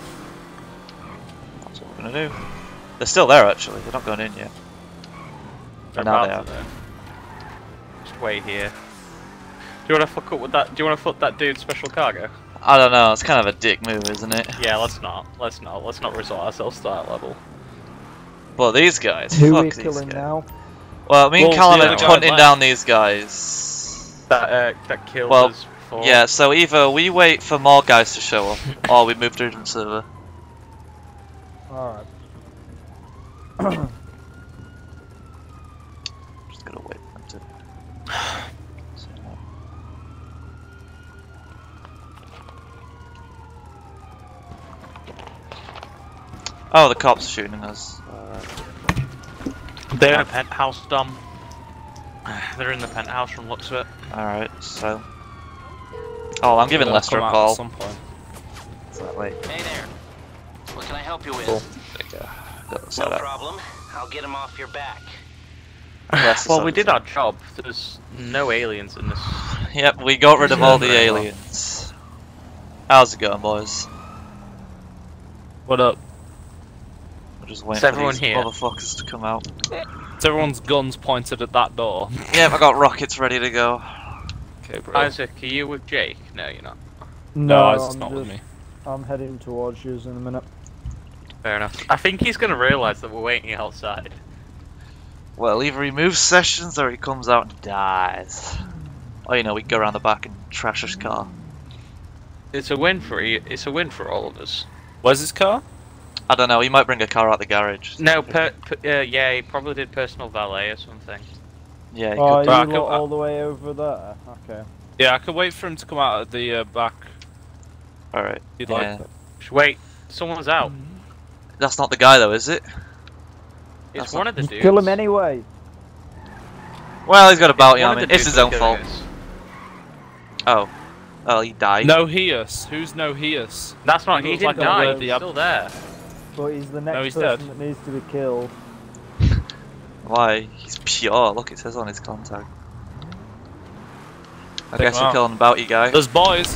That's what we're gonna do. They're still there actually, they're not going in yet. They're Now they about are. to, though. Just wait here. Do you want to fuck up with that? Do you want to fuck that dude's special cargo? I don't know, it's kind of a dick move, isn't it? Yeah, let's not. Let's not resort ourselves to that level. But these guys, Who fuck are we these killing guys. now? Well, me and Well, Callum the are other guy hunting left. down these guys. That killed Well, us before. Yeah, so either we wait for more guys to show up, or we move to a different server. Alright. Just gotta wait for them to... Oh, the cops are shooting us. They're in a penthouse, Dom. They're in the penthouse from looks of it. Alright, so... Oh, I'm giving They'll Lester come a out call. At some point. Wait, Hey there. What can I help you with? cool. Got this No side out. problem. I'll get him off your back. Lester's Well, on we this did our side. job. There's no aliens in this. Yep, we got rid of all the Very well. aliens. How's it going, boys? What up? We're just waiting Is for everyone these here? motherfuckers to come out. Is everyone's guns pointed at that door? Yep, I got rockets ready to go. Okay, bro. Isaac, are you with Jake? No, you're not. No, Isaac's I'm not with me. I'm heading towards you in a minute. Fair enough. I think he's gonna realise that we're waiting outside. Well, either he moves sessions or he comes out and dies. Oh, you know, we can go around the back and trash his car. It's a win for it's a win for all of us. Where's his car? I don't know, he might bring a car out the garage. No, yeah, he probably did personal valet or something. Yeah, he Oh, could. you Right, lot all the way over there? Okay. Yeah, I could wait for him to come out at the back. Alright. If you'd Yeah. like. Just wait, someone's out. That's not the guy though, is it? It's That's one of the dudes. Kill him anyway. Well, he's got a bounty One on of him. the It's dudes his own that fault. killing us. Oh. Oh, he died. Noheus. Who's Noheus? That's not. He Looks didn't like a die. worthy He's still there. But he's the next he's person dead. that needs to be killed. Why? He's pure. Look, it says on his contact. I Take guess him we're out. killing the bounty guy. There's boys.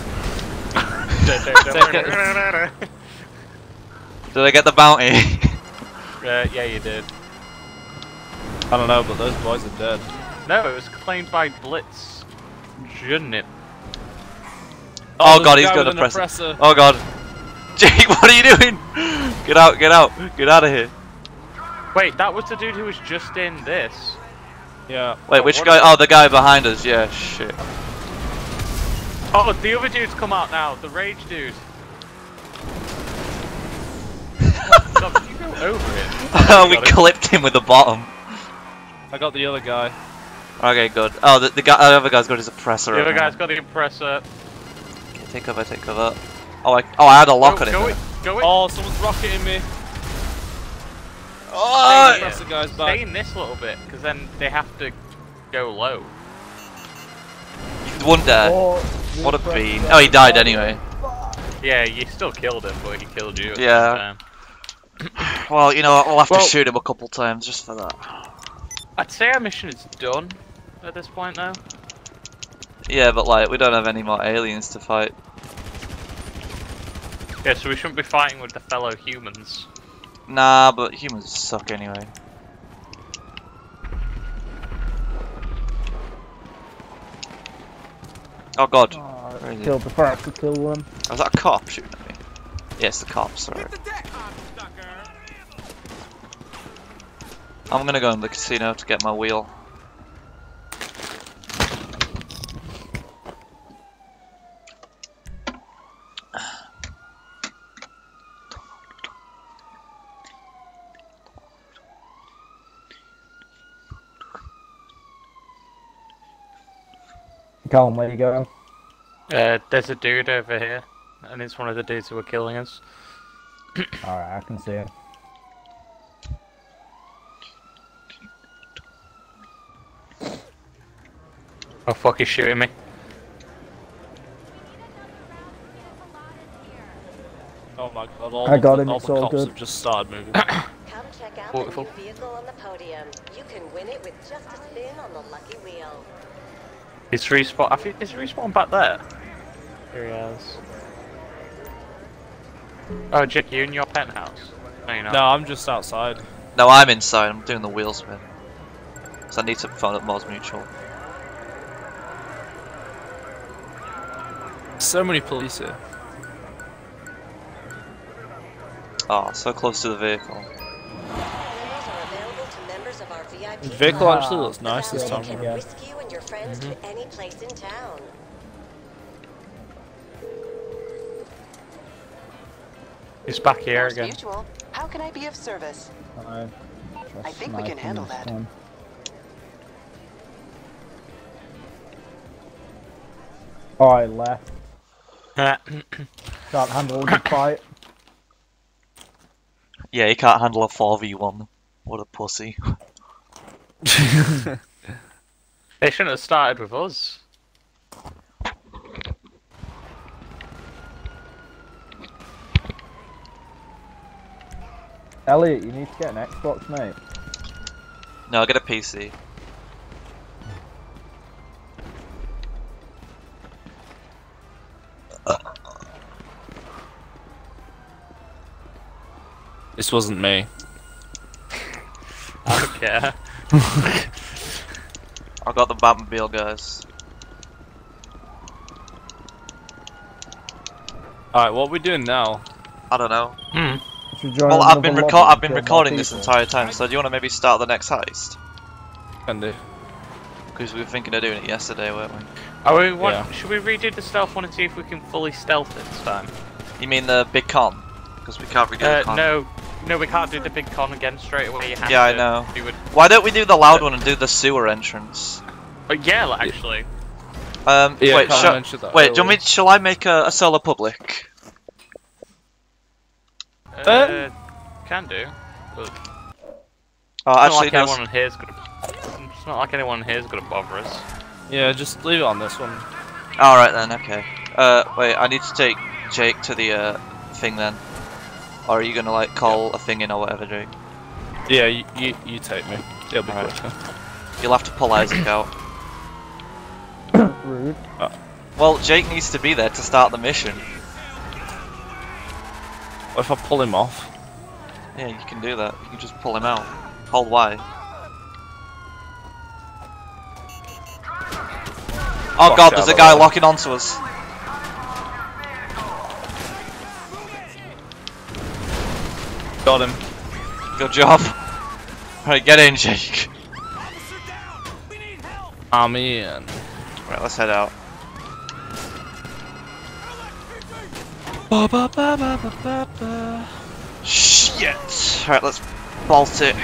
Did I get the bounty? Yeah, you did. I don't know, but those boys are dead. No, it was claimed by Blitz. Shouldn't it? Oh, there's God, a he's guy got with a an presser. oppressor. Oh god. Jake, what are you doing? Get out, get out. Get out of here. Wait, that was the dude who was just in this. Yeah. Wait, Oh, which what guy? is it? Oh, the guy behind us. Yeah, shit. Oh, the other dude's come out now. The rage dude. Stop, can you go over it? We got it. clipped him with the bottom. I got the other guy. Okay, good. Oh, the guy, the other guy's got his oppressor. The other right now. guy's got the impressor. Okay, take cover, take cover. Oh, I had a lock on him. Go there. it, go it. Oh, someone's rocketing me. Oh! Stay Oppressor guy's Stay back. in this little bit, because then they have to go low. Wonder. Or What a the bean. oppressor- Oh, he died anyway. Yeah, you still killed him, but he killed you. At the Yeah. same time. Well, you know what, we'll have to Well- shoot him a couple times just for that. I'd say our mission is done at this point now. Yeah, but like, we don't have any more aliens to fight. Yeah, so we shouldn't be fighting with the fellow humans. Nah, but humans suck anyway. Oh god. Where is he? Killed the first to kill them. Was that a cop shooting at me? Yes, the cops, sorry. I'm gonna go in the casino to get my wheel. Colin, where you going? There's a dude over here, and it's one of the dudes who were killing us. Alright, I can see it. Oh fuck, he's shooting me. Oh my god, all I got him, all it's the all cops good. have just started moving. Come check out Beautiful. the new vehicle on the podium. You can win it with just a spin on the lucky wheel. He's respawned. I think he's respawned back there. Here he is. Oh, Jake, you in your penthouse? No, you're not. No, I'm just outside. No, I'm inside, I'm doing the wheel spin. So I need to phone up Mars Mutual. So many police here. Oh, so close to the vehicle. Demos are available to members of our VIP The vehicle club. actually looks nice this They time. can Yeah. whisk you and your friends to any place in town. He's back here Mars again. Mutual. How can I be of service? I think we can handle that. Alright, left. Can't handle a good fight. Yeah, he can't handle a 4v1. What a pussy. They shouldn't have started with us. Elliot, you need to get an Xbox, mate. No, I'll get a PC. This wasn't me. I don't care. I got the Batmobile, guys. Alright, what are we doing now? I don't know. Should we join Well, I've been another lobby I've been to kill more recording this people? entire time, so do you want to maybe start the next heist? Can do. Because we were thinking of doing it yesterday, weren't we? Are we Yeah. Should we redo the stealth one and see if we can fully stealth it this time? You mean the big con? Because we can't redo the con. No, we can't do the big con again straight away. You have Yeah, I to know. do it. Why don't we do the loud one and do the sewer entrance? Yeah, actually. Yeah, Wait, Colin mentioned that wait, do you want earlier. me? Shall I make a solo public? Can do. But Oh, it's actually, not like anyone here's gonna. It's not like anyone here's gonna bother us. Yeah, just leave it on this one. All right then. Okay. Wait, I need to take Jake to the thing then. Or are you gonna like call a thing in or whatever, Jake? Yeah, you take me. It'll be Alright. quicker. You'll have to pull Isaac out. Rude. Well, Jake needs to be there to start the mission. What if I pull him off? Yeah, you can do that. You can just pull him out. Hold Y. Oh Fuck god, yeah, there's a but guy right. locking onto us. Got him. Good job. Right, get in, Jake. I'm in. Right, let's head out. Shit. Right, let's bolt it.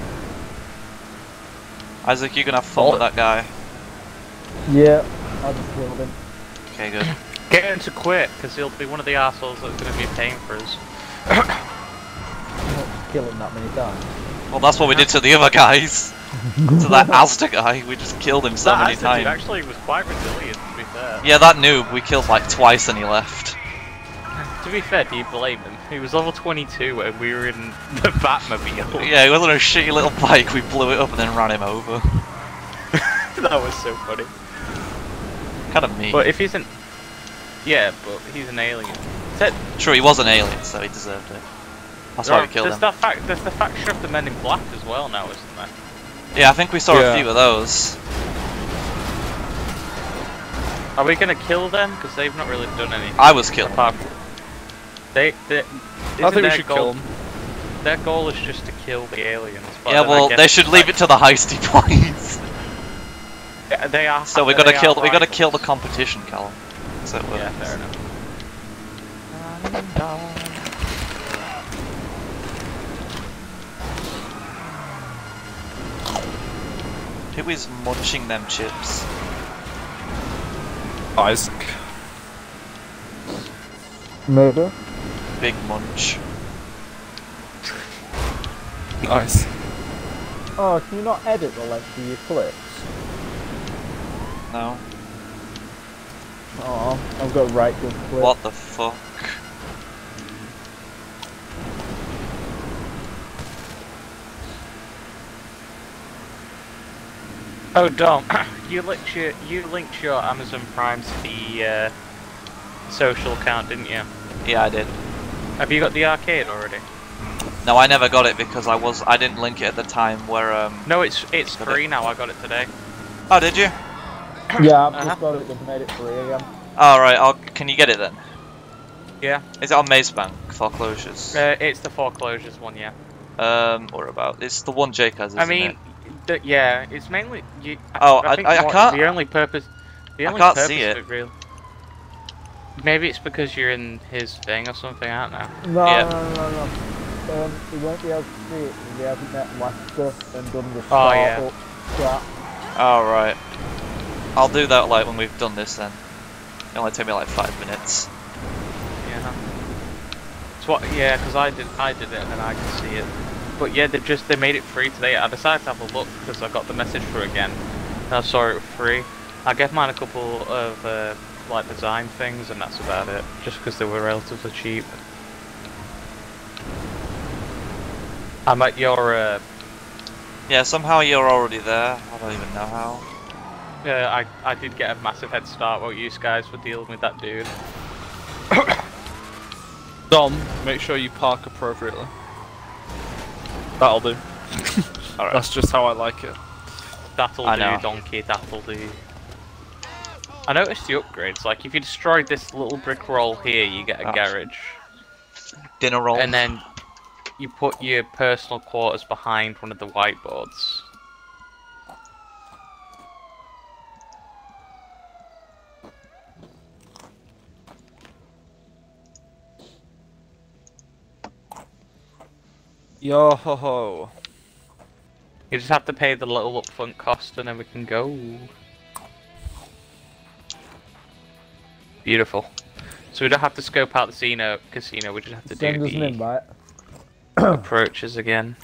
Isaac, you can have fun with that guy. Yeah, I just killed him. Okay, good. Get him to quit, because he'll be one of the assholes that's gonna be paying for us. Kill him that many times. Well, that's what we did to the other guys. To that Asda guy, we just killed him so That many Asda dude times. actually was quite resilient, to be fair. Yeah, that noob we killed like twice and he left. To be be fair, do you blame him? He was level 22 when we were in the Batmobile. Yeah, he was on a shitty little bike, we blew it up and then ran him over. That was so funny. Kind of mean. But if he's an... Yeah, but he's an alien. True, he was an alien, so he deserved it. That's why we killed him. There's the faction of the Men in Black as well now, isn't there? Yeah, I think we saw a few of those. Are we gonna kill them? Because they've not really done anything. I was killed. I think we should kill them. Their goal is just to kill the aliens. Yeah, well, they should leave it to the heisty points. Yeah, they are. So we gotta kill. We gotta kill the competition, Callum. So it works. Yeah, fair enough. Who is munching them chips? Isaac. Murder. Big munch. Nice. Oh, can you not edit the length of your clips? No. Oh, I've got right good clip. What the fuck? Oh, Dom, you linked your Amazon Prime to the social account, didn't you? Yeah, I did. Have you got the arcade already? No, I never got it because I didn't link it at the time where No, it's free now. I got it today. Oh, did you? Yeah, I've just got it. They've made it free again. All right. Can you get it then? Yeah. Is it on Maze Bank foreclosures? It's the foreclosures one, yeah. Or about it's the one Jake has. Isn't I mean, it? yeah, it's mainly you. I can't. The only purpose. I can't see it. Of it really. Maybe it's because you're in his thing or something. I don't know. No, Yeah. no. He won't be able to see it if he hasn't met Lester and done the Oh, start yeah. up crap. All right. I'll do that like when we've done this then. It only take me like 5 minutes. Yeah. It's what? Yeah, because I did it and then I can see it. But yeah, they made it free today. I decided to have a look because I got the message for it again. And I saw it was free. I gave mine a couple of like design things, and that's about it. Just because they were relatively cheap. I'm at your. Yeah, somehow you're already there. I don't even know how. I did get a massive head start. While you guys were dealing with that dude. Dom, make sure you park appropriately. That'll do. Alright. That's just how I like it. That'll do, donkey, that'll do. I noticed the upgrades, like if you destroyed this little brick roll here, you get a garage. Dinner roll. And then you put your personal quarters behind one of the whiteboards. Yo ho ho. You just have to pay the little upfront cost and then we can go. Beautiful. So we don't have to scope out the casino, we just have to Send do us an the invite. approaches again.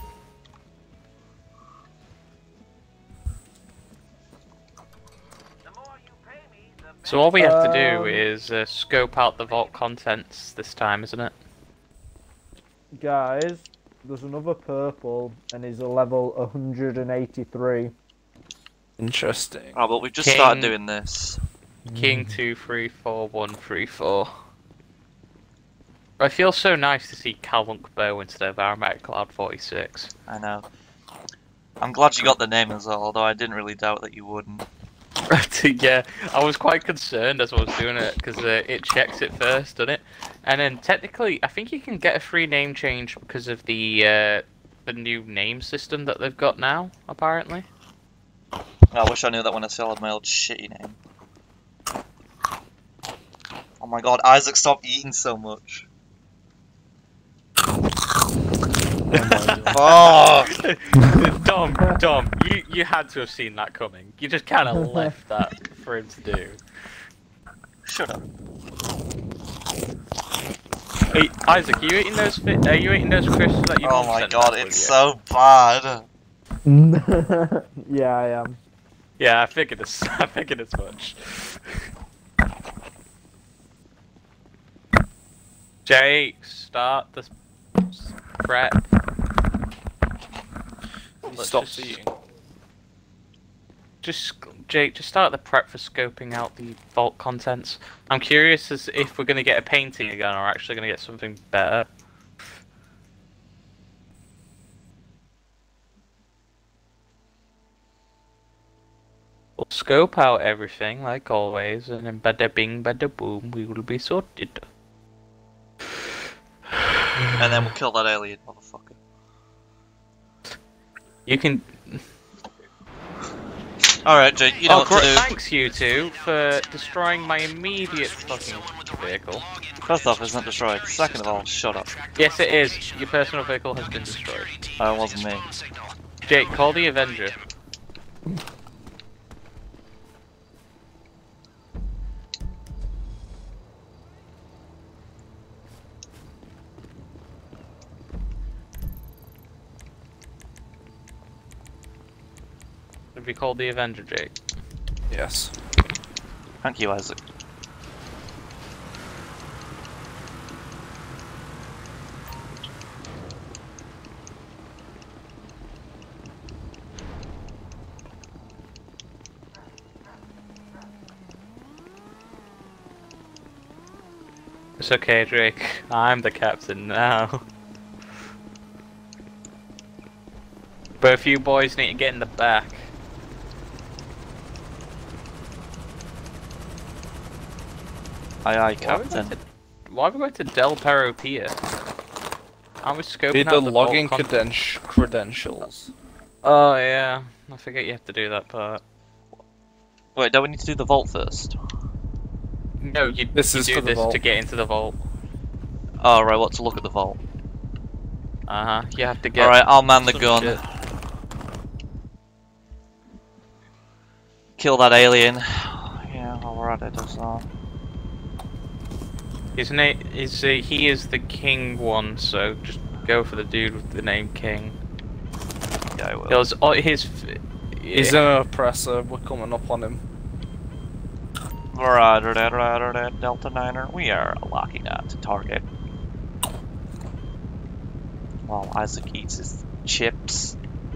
So all we have to do is scope out the vault contents this time, isn't it? Guys, there's another purple and he's a level 183. Interesting. Oh, but we've just started doing this. King 234134. I feel so nice to see Calvunk Bow instead of Aromatic Cloud 46. I know. I'm glad you got the name as well, although I didn't really doubt that you wouldn't. Yeah, I was quite concerned as I was doing it because it checks it first, doesn't it? And then technically, I think you can get a free name change because of the new name system that they've got now, apparently. I wish I knew that when I still had my old shitty name. Oh my god, Isaac, stop eating so much. Oh! Dom, you had to have seen that coming. You just kind of left that for him to do. Shut up. Hey, Isaac, are you eating those crisps that you? Oh my god, it's so bad. Yeah, I am. Yeah, I figured as much. Jake, start the prep. Stop eating. Jake, just start the prep for scoping out the vault contents. I'm curious as if we're going to get a painting again or actually going to get something better. We'll scope out everything like always, and then bada bing, bada boom, we will be sorted. And then we'll kill that alien motherfucker. You can. Alright, Jake, you know what to do. Thanks, you two, for destroying my immediate fucking vehicle. First off, it's not destroyed. Second of all, shut up. Yes, it is. Your personal vehicle has been destroyed. That wasn't me. Jake, call the Avenger. Have you called the Avenger, Jake? Yes. Thank you, Isaac. It's okay, Drake. I'm the captain now. But a few boys need to get in the back. Aye, aye, Captain. Why are we going to Del Perro Pier? Aren't we scoping Need out the vault login credentials. Oh yeah, I forget you have to do that part. Wait, don't we need to do the vault first? No, This you is do for the this vault. to get into the vault. Oh, right, what to look at the vault. You have to get. Alright, I'll man the some gun. shit. Kill that alien. Yeah, while we're at it as well. His name is he is the king one, so just go for the dude with the name King. Yeah, I will. It was He's an oppressor. We're coming up on him. Roger that, Delta Niner. We are locking out to target. While Isaac eats his chips.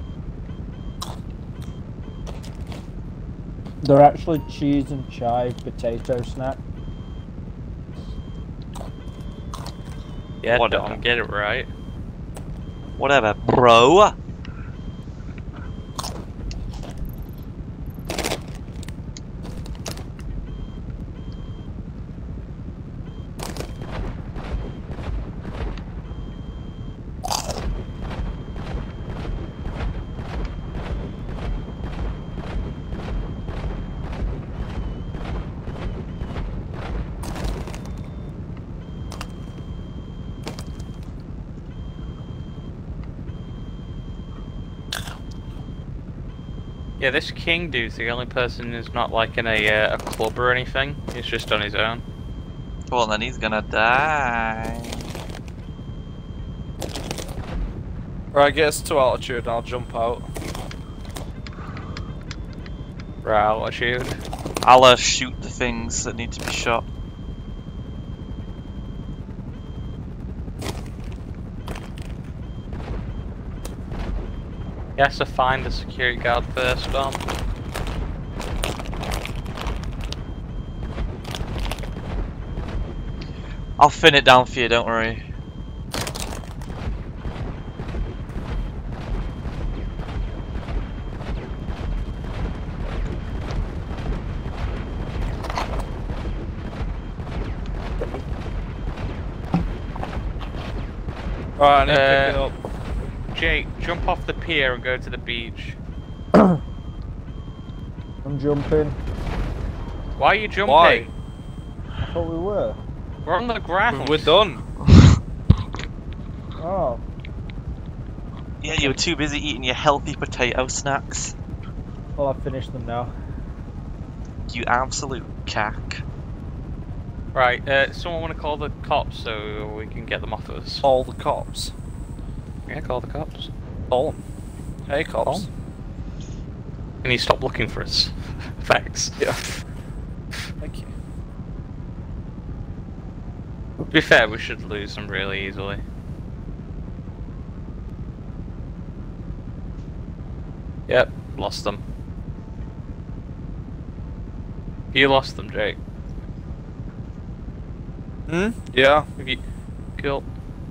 They're actually cheese and chive potato snack. Yeah, Whatever. don't get it right. Whatever, bro. Yeah, this King dude's the only person who's not like in a club or anything. He's just on his own. Well, then he's gonna die. Right, get us to altitude and I'll jump out. Right, I'll shoot. I'll shoot the things that need to be shot. He has to find the security guard first, Dom. I'll thin it down for you, don't worry. Alright, I need to pick it up. Jake, jump off the pier and go to the beach. I'm jumping. Why are you jumping? Why? I thought we were. We're on the ground. We're done. Oh. Yeah, you were too busy eating your healthy potato snacks. Well, I've finished them now. You absolute cack. Right, someone want to call the cops so we can get them off us? All the cops. Yeah, call the cops. Call them. Hey, cops. Can you stop looking for us? Thanks. Yeah. Thank you. To be fair, we should lose them really easily. Yep, lost them. You lost them, Jake. Hmm? Yeah. Have you... Cool.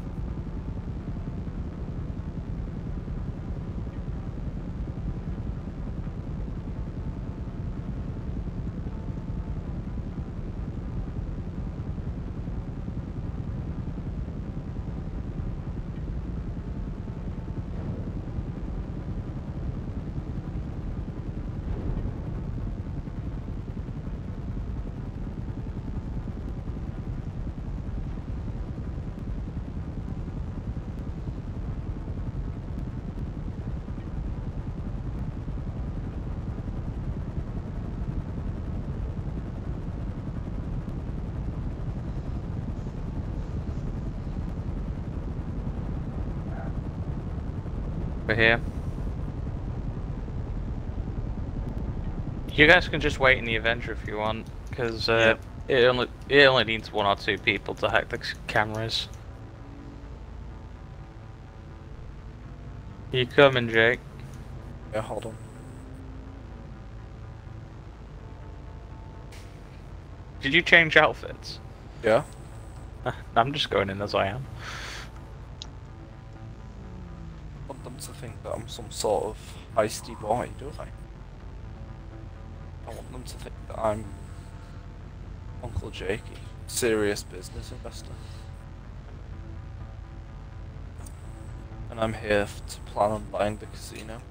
Here. You guys can just wait in the Avenger if you want, because it only needs 1 or 2 people to hack the cameras. You coming, Jake? Yeah, hold on. Did you change outfits? Yeah. I'm just going in as I am. I want them to think that I'm some sort of heisty boy, don't I? I want them to think that I'm Uncle Jakey, serious business investor. And I'm here to plan on buying the casino.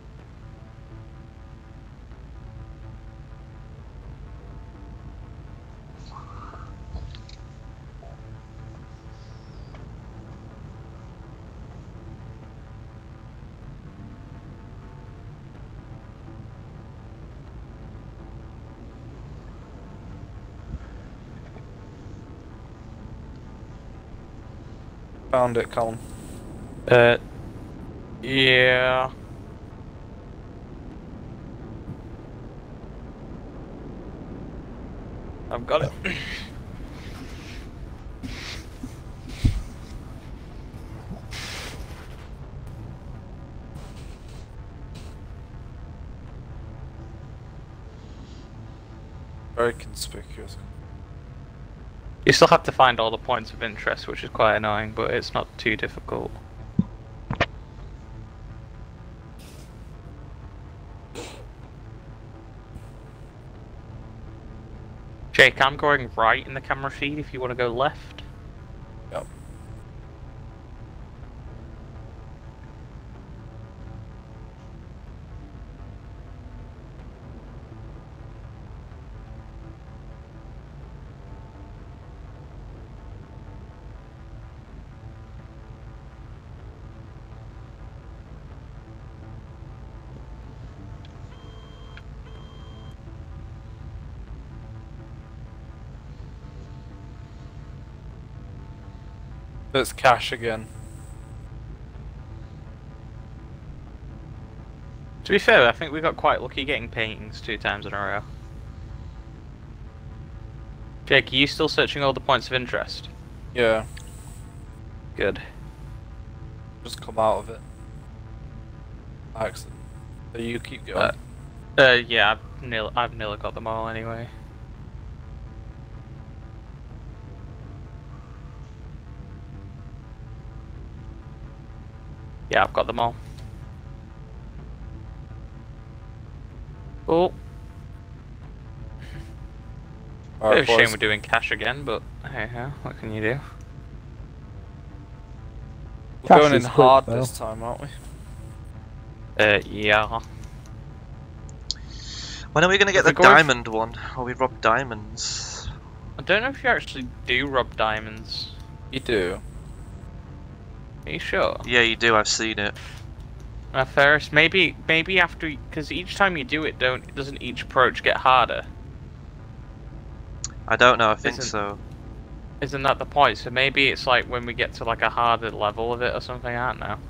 Found it, Colin. Yeah. I've got it. Very conspicuous. You still have to find all the points of interest, which is quite annoying, but it's not too difficult. Jake, I'm going right in the camera feed if you want to go left. Yep. It's cash again. To be fair, I think we got quite lucky getting paintings 2 times in a row. Jake, are you still searching all the points of interest? Yeah. Good. Just come out of it. Accident. So you keep going. Yeah, I've nearly got them all anyway. Yeah, I've got them all. Oh. Alright, Bit of a shame boys. we're doing cash again, but hey ho, what can you do? We're Cash going in is quick, hard though. this time, aren't we? Yeah. When are we going to get If the we go diamond one? Or we rob diamonds? I don't know if you actually do rob diamonds. You do. Are you sure? Yeah, you do. I've seen it. Ferris, maybe after, because each time you do it, doesn't each approach get harder? I don't know. I think Isn't- so. Isn't that the point? So maybe it's like when we get to like a harder level of it or something. I don't know.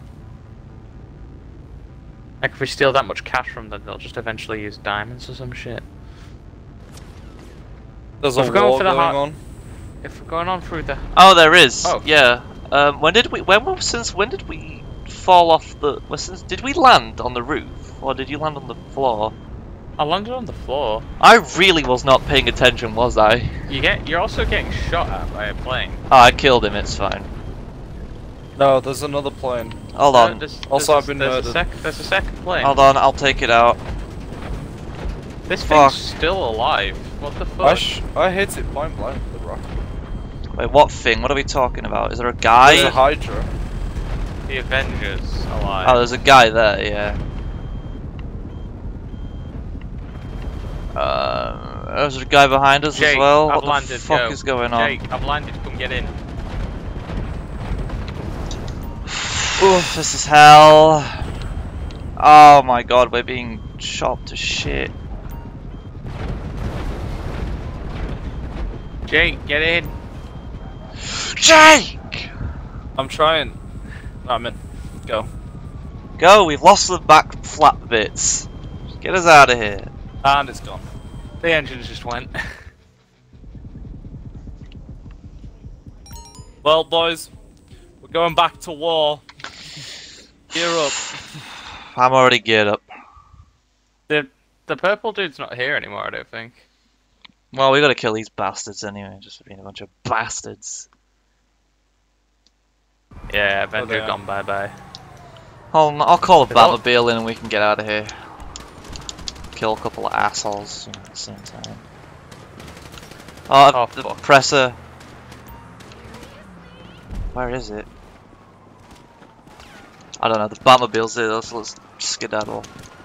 Like if we steal that much cash from them, they'll just eventually use diamonds or some shit. There's If a we're going war for the going hard- on. If we're going on through the... Oh, there is. Oh. Yeah. When did we fall off the? Did we land on the roof or did you land on the floor? I landed on the floor. I really was not paying attention, was I? You're also getting shot at by a plane. Oh, I killed him. It's fine. No, there's another plane. Hold on. I've been murdered. There's a second plane. Hold on. I'll take it out. This Fuck. thing's still alive. What the fuck? I hit it point blank with the rocket. Wait, what thing? What are we talking about? Is there a guy? There's a Hydra. The Avengers alive. Oh, there's a guy there. Yeah. There's a guy behind us Jake, as well. I've What the landed, fuck go. is going on? Jake, I've landed. Come get in. Oof, this is hell. Oh my god, we're being chopped to shit. Jake, get in. Jake! I'm trying. I'm in. Go. Go, we've lost the back flap bits. Get us out of here. And it's gone. The engines just went. Well, boys, we're going back to war. Gear up. I'm already geared up. The purple dude's not here anymore, I don't think. Well, we gotta kill these bastards anyway, just for being a bunch of bastards. Yeah, Avenger yeah. gone bye-bye. I'll call a They don't- Batmobile in and we can get out of here. Kill a couple of assholes at the same time. Oh, the fuck. presser. Where is it? I don't know, the Batmobile's there, let's skedaddle.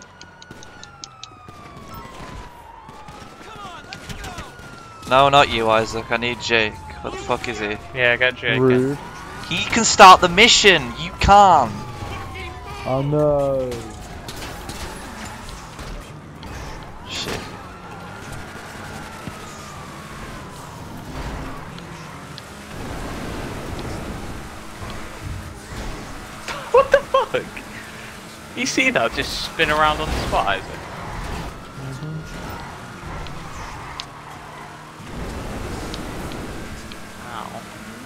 No, not you, Isaac. I need Jake. Where the fuck is he? Yeah, get Jake in. Rude. He can start the mission! You can't! Oh no. Shit. What the fuck? You see that just spin around on the spot, Isaac? Ow.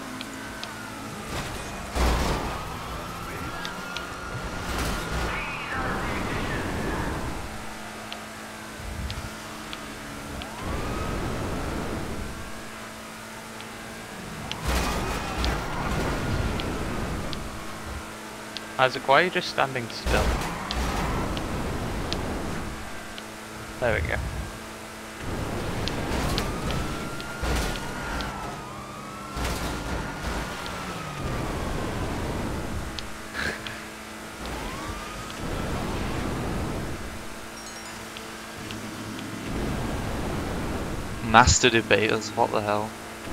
Isaac, why are you just standing still? There we go. Master debaters, what the hell?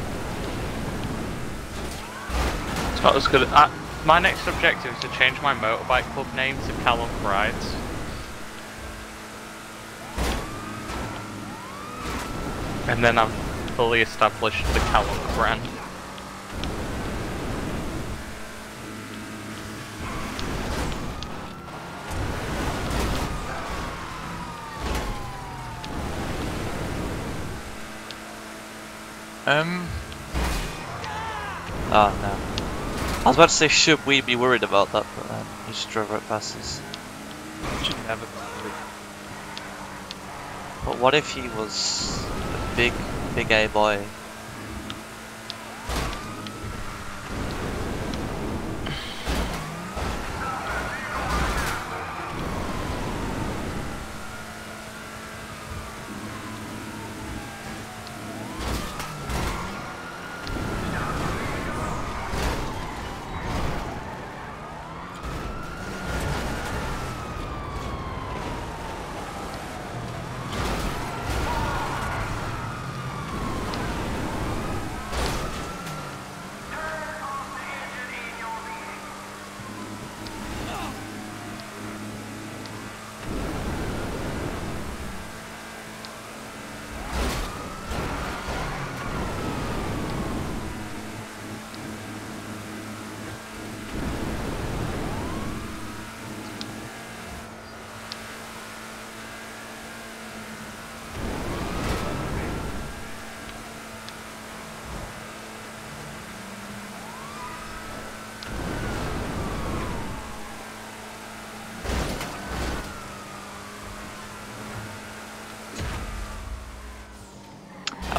It's not as good. My next objective is to change my motorbike club name to Callum Rides. And then I've fully established the Callum brand. Oh no. I was about to say, should we be worried about that, but he just drove right past us. Should never be. But what if he was a big A boy?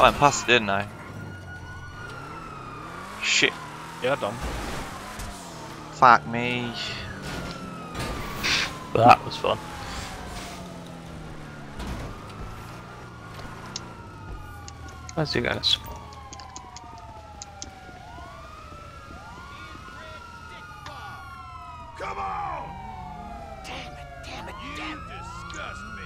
went past it, didn't I? Shit. Yeah, done. Fuck me. That was fun. Where's he going to spawn? Come on! Damn it, damn it, damn it! You disgust me.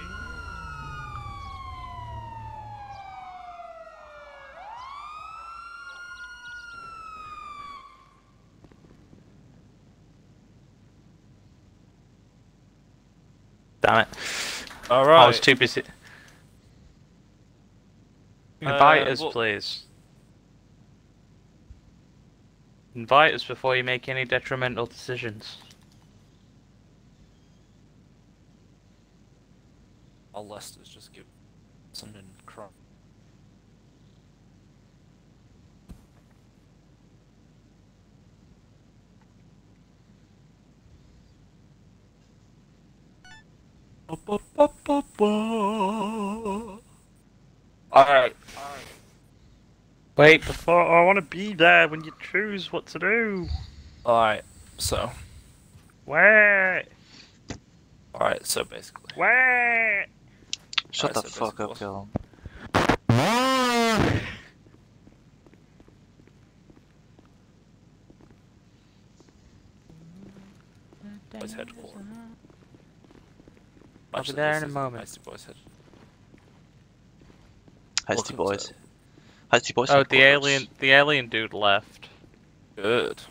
Damn it. Alright. I was too busy. Invite us, well- please. Invite us before you make any detrimental decisions. All Leicester's just give something crap. Alright. Wait, before I want to be there when you choose what to do. Alright, so. Wait, Alright, so basically. wait. Shut Alright, the so fuck basically up, Gil. Boys headquarters. I'll be Actually, there this in a is moment. Icy Boys head. Heisty Welcome boys. to- Heisty boys. Oh, the headquarters. alien dude left. Good.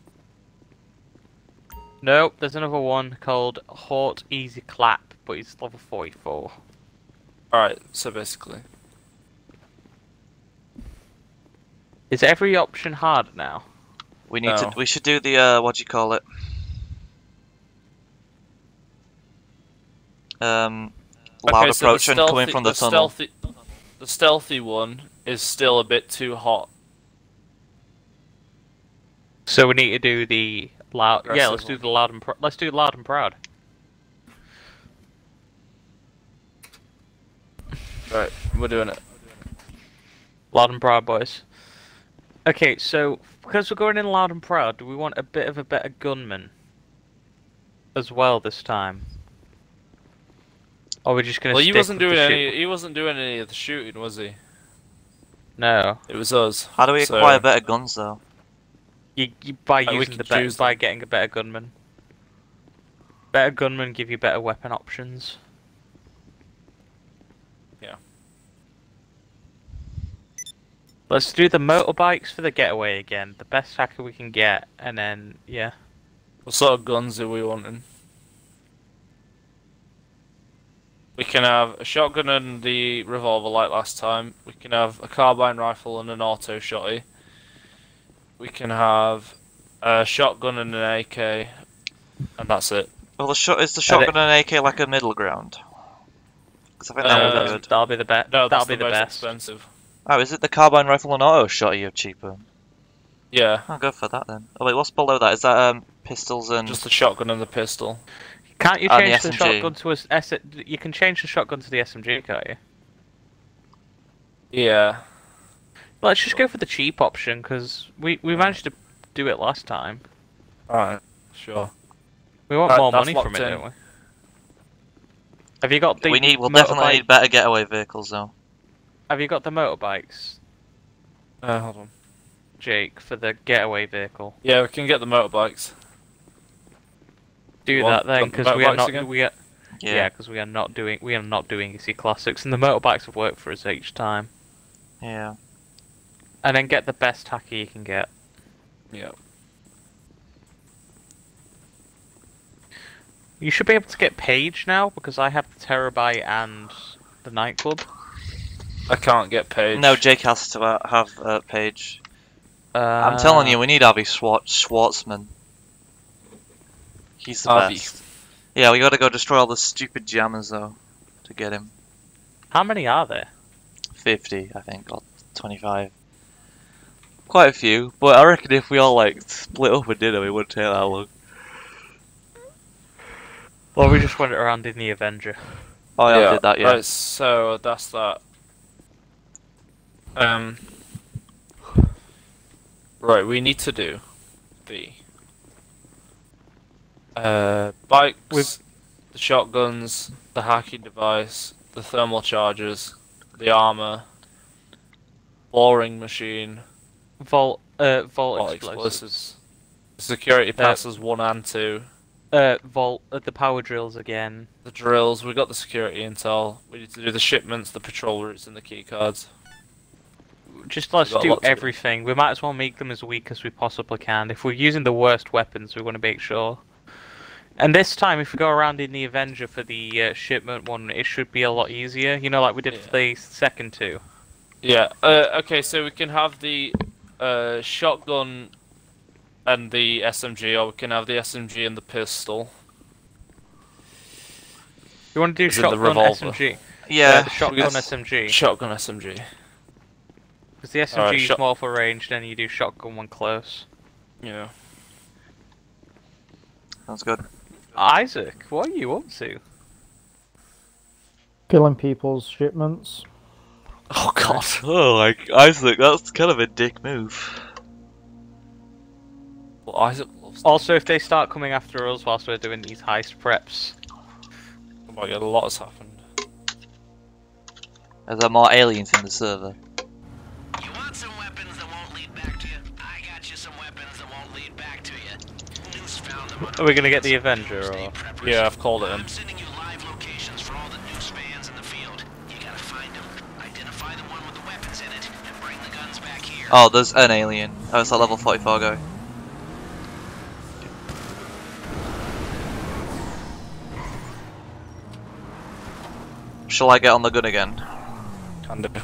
Nope, there's another one called Hort Easy Clap, but he's level 44. Alright, so basically. Is every option hard now? We need No. to. We should do the what do you call it? Loud Okay, so approach and coming from the tunnel. The stealthy one is still a bit too hot. So we need to do the loud. Yeah, Aggressive let's do one. the loud and let's do loud and proud. Right, we're doing it. Loud and proud, boys. Okay, so because we're going in loud and proud, do we want a bit of a better gunman as well this time? Or are we just gonna? Well, he stick wasn't with doing the any. shit- He wasn't doing any of the shooting, was he? No, It was us. How do we So- acquire better guns though? you by we using could the better, choose by them. getting a better gunman. Better gunmen give you better weapon options. Yeah. Let's do the motorbikes for the getaway again. The best hacker we can get, and then yeah. What sort of guns are we wanting? We can have a shotgun and the revolver like last time. We can have a carbine rifle and an auto shotty. We can have a shotgun and an AK, and that's it. Well, is the shotgun and AK like a middle ground? Because I think that would be good. That'll be the best. No, That'll that's be the the most best. expensive. Oh, is it the carbine rifle and auto shot you have cheaper? Yeah, I'll go for that then. Oh wait, what's below that? Is that pistols and? just the shotgun and the pistol. Can't you And change the the SMG. shotgun to a S? You can change the shotgun to the SMG, can't you? Yeah. Let's just go for the cheap option because we managed to do it last time. Alright, sure. We want Right, more that's money from locked it, in. don't we? Have you got the? We'll definitely need better getaway vehicles though. Have you got the motorbikes, Hold on. Jake, for the getaway vehicle? Yeah, we can get the motorbikes. Do You that want then, the because we are motorbikes not again? we are. Yeah, because we are not doing EC classics, and the motorbikes have worked for us each time. Yeah. And then get the best hacker you can get. Yeah. You should be able to get Page now because I have the Terabyte and the Nightclub. I can't get paid. No, Jake has to have Page. I'm telling you, we need Avi Schwartzman. He's the Avi. best. Yeah, we gotta go destroy all the stupid jammers though to get him. How many are there? 50, I think, or 25. Quite a few, but I reckon if we all like split up and did it, it wouldn't take that long. Or we just went around in the Avenger. Oh yeah, I did that, yeah. Right, so that's that. Right, we need to do the bikes, the shotguns, the hacking device, the thermal charges, the armor, boring machine, Vault vault explosives. security passes 1 and 2, Vault the power drills again. the drills. We got the security intel. We need to do the shipments, the patrol routes, and the key cards. Just let's We've got a do lot to do. everything. We might as well make them as weak as we possibly can. If we're using the worst weapons, we want to make sure. And this time, if we go around in the Avenger for the shipment one, it should be a lot easier. You know, like we did for the second two. Yeah. Okay, so we can have the shotgun and the SMG, or we can have the SMG and the pistol. You want to do Is it the shotgun revolver? SMG? Yeah. The shotgun SMG. Shotgun SMG. Because the SMG Alright, is more for range, then you do shotgun one close. Yeah. Sounds good. Isaac, what are you up to? Killing people's shipments. Oh god. Oh, like Isaac, that's kind of a dick move. Well, Isaac loves. Also, if they start coming after us whilst we're doing these heist preps, Oh my god, a lot has happened. Are there more aliens in the server? You want some weapons that won't lead back to you? I got you some weapons that won't lead back to you. Noose found them. are we gonna get the Avenger or? Yeah, I've called it in. I'm sending you live locations for all the Noose fans in the field. You gotta find them, identify the one with the weapons in it, and bring the guns back here. Oh, there's an alien. Oh, it's that level 44 guy. Shall I get on the gun again? Can do.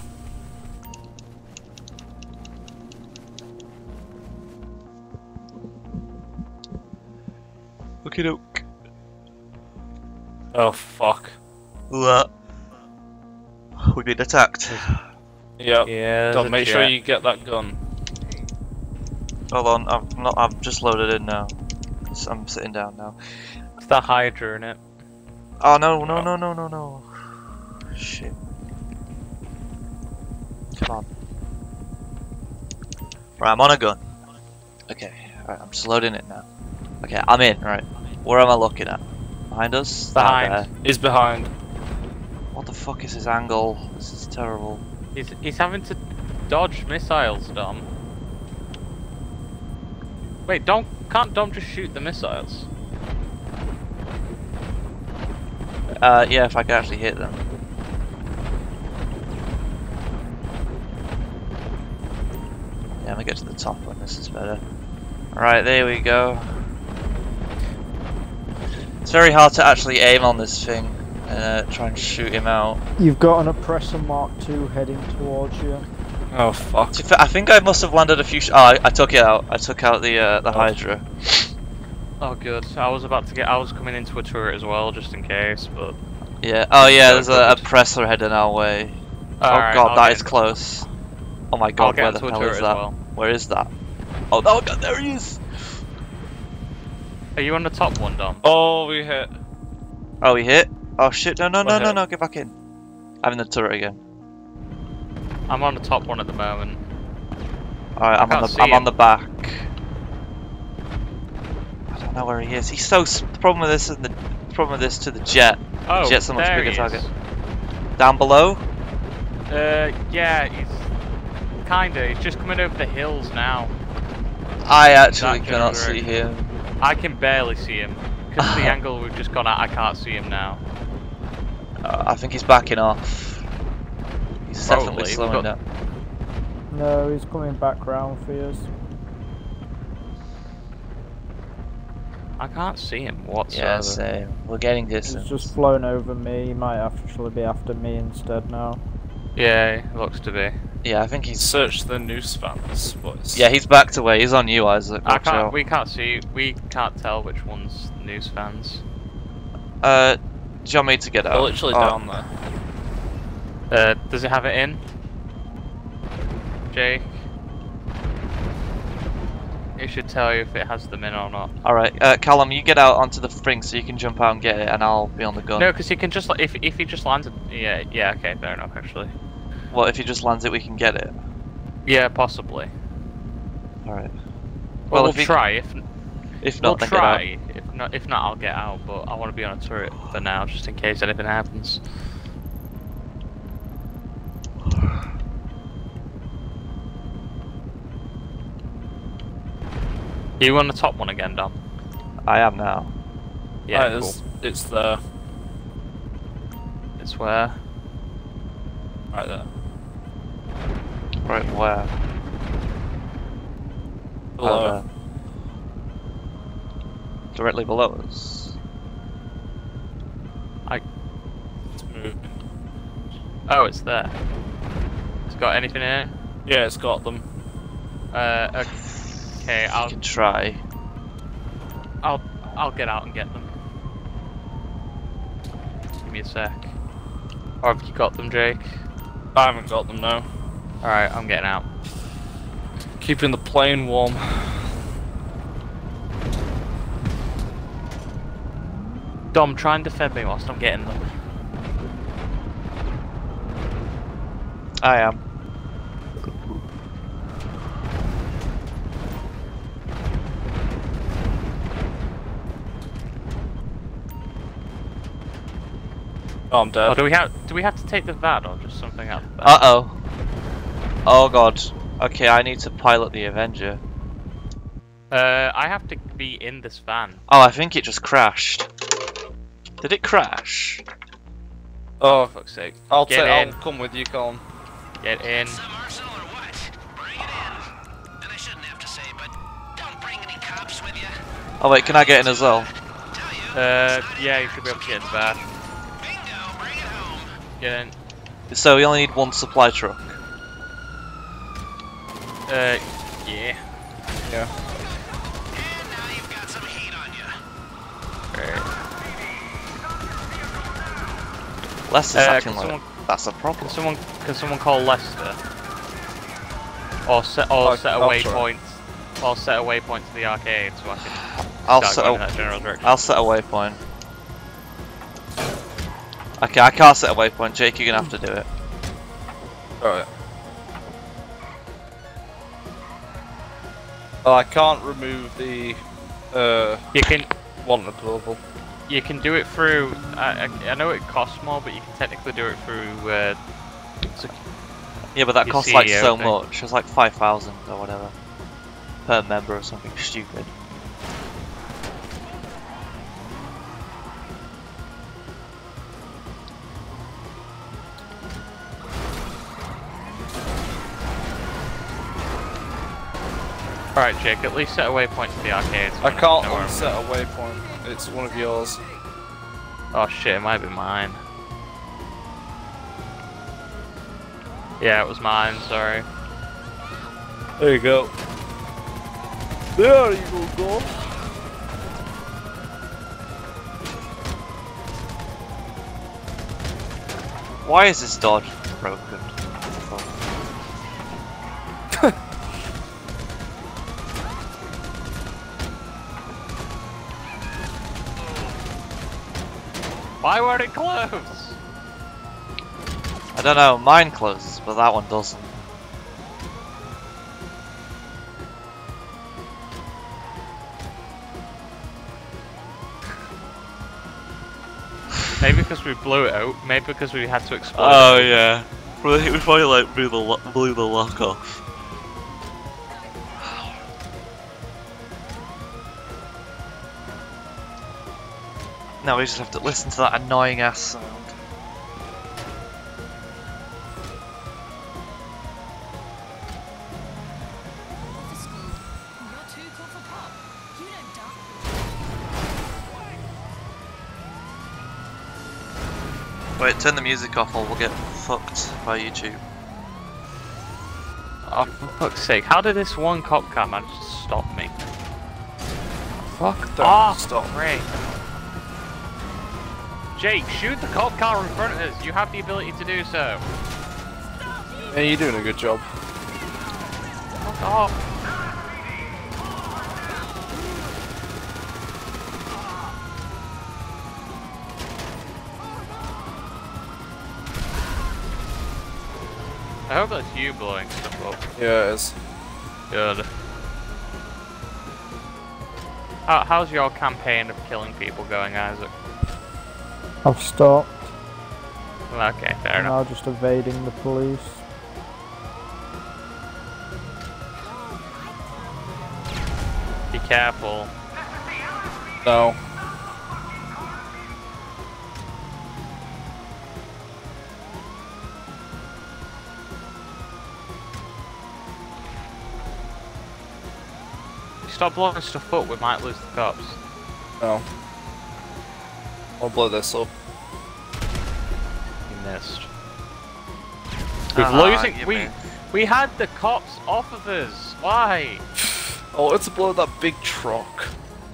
Okie doke. Oh fuck. We're being attacked. Yep. Yeah. Don't make sure you get that gun. Hold on, I've just loaded in now. I'm sitting down now. It's the Hydra in it. Oh no. Shit. Come on. Right, I'm on a gun. Okay, alright, I'm just loading it now. Okay, I'm in, right. Where am I looking at? Behind us? Behind. Down He's behind. there. What the fuck is his angle? This is terrible. He's having to dodge missiles, Dom. Wait, can't Dom just shoot the missiles? Yeah, if I can actually hit them. Yeah, I'm gonna get to the top one, this is better. Alright, there we go. It's very hard to actually aim on this thing and try and shoot him out. You've got an Oppressor Mark II heading towards you. Oh fuck. I think I must have landed a few I took it out. I took out the Hydra. Oh good. I was coming into a turret as well, just in case, but... Yeah, oh yeah, there's a oppressor heading our way. Alright, oh god, I'll that get- is close. Oh my I'll god, get where the into a hell turret is as that? well. Where is that? Oh no, god, there he is! Are you on the top one, Dom? Oh, we hit. Oh, he hit? Oh shit, no, What hit? get back in. I'm in the turret again. I'm on the top one at the moment. Alright, I'm can't see on him. the back. I don't know where he is. He's so the problem with this to the jet. Oh, The jet's a much there bigger he target. is. Down below? Yeah, he's kinda. He's just coming over the hills now. I actually That cannot general see him. I can barely see him. Because of the angle we've just gone at, I can't see him now. I think he's backing off. He's Probably, definitely slowing but- down. No, he's coming back round for you. I can't see him whatsoever. Yeah, same. We're getting He's distance. just flown over me. He might actually be after me instead now. Yeah, it looks to be. Yeah, I think he's. Search the noose fans, boys. Yeah, he's backed away. He's on you, Isaac. Watch out. We can't see. We can't tell which one's news fans. Do you want me to get They're out? literally Oh, down there. Does it have it in? Jake? It should tell you if it has them in or not. Alright, Callum, you get out onto the thing so you can jump out and get it, and I'll be on the gun. No, because he can just if he just lands. Yeah, okay, fair enough actually. What if he just lands it? We can get it. Yeah, possibly. All right. Well, Well, we'll if he- try. If We'll not, then get out. try. If not, I'll get out. But I want to be on a turret for now, just in case anything happens. You on the top one again, Dom? I am now. Yeah, Right, cool. it's there. It's where? Right there. Right where? Below. there. Directly below us. It's moving. Oh, it's there. It's got anything in it? Yeah, it's got them. Okay, You can try. I'll get out and get them. Give me a sec. Or have you got them, Jake? I haven't got them now. Alright, I'm getting out. Keeping the plane warm. Dom, try and defend me whilst I'm getting them. I am. Oh, I'm dead. Oh, do we have to take the VAD or just something else? Uh-oh. Oh god. Okay, I need to pilot the Avenger. I have to be in this van. Oh, I think it just crashed. Did it crash? Oh, For fuck's sake. I'll Get in. come with you, Colin. Get in. Some arsenal or what? Bring it in. And I shouldn't have to say, but don't bring any cops with you. Oh wait, can I get in as well? Tell you. Yeah, you should be able to get in the van. Bingo, bring it home. Get in. So we only need one supply truck. Yeah. Yeah. And now you've got some heat on you. Right. Lester's acting can like that's a problem. Can someone call Lester? Or set I'll a try. waypoint. Or set a waypoint to the arcade so I can I'll start set going in a that general direction. I'll set a waypoint. Okay, I can't set a waypoint. Jake, you're gonna have to do it. Alright. Well, I can't remove the You can wanted global. You can do it through. I know it costs more, but you can technically do it through. Yeah, but that Your costs like CEO so thing. much. It's like 5,000 or whatever per member or something stupid. Alright, Jake. At least set a waypoint to the arcade. So I can't know where I'm unset a waypoint. It's one of yours. going. Oh shit! It might be mine. Yeah, it was mine. Sorry. There you go. There you go. Why is this dodge broken? Why won't it close? I don't know, mine closes, but that one doesn't. Maybe because we blew it out. Maybe because we had to explode. Oh it. yeah. We probably like blew the lock off. Now we just have to listen to that annoying ass sound. Wait, turn the music off or we'll get fucked by YouTube. Oh, for fuck's sake! How did this one cop car manage to stop me? Fuck off! stop. Great. Jake, shoot the cop car in front of us. You have the ability to do so. Yeah, you're doing a good job. Fuck off. hope that's you blowing stuff up. Yeah, it is. Good. How's your campaign of killing people going, Isaac? I've stopped. Okay, fair I'm enough. now just evading the police. Be careful. No. Stop blowing stuff up, we might lose the cops. No. I'll blow this up. You missed. We had the cops off of us. Why? Oh, let's blow that big truck.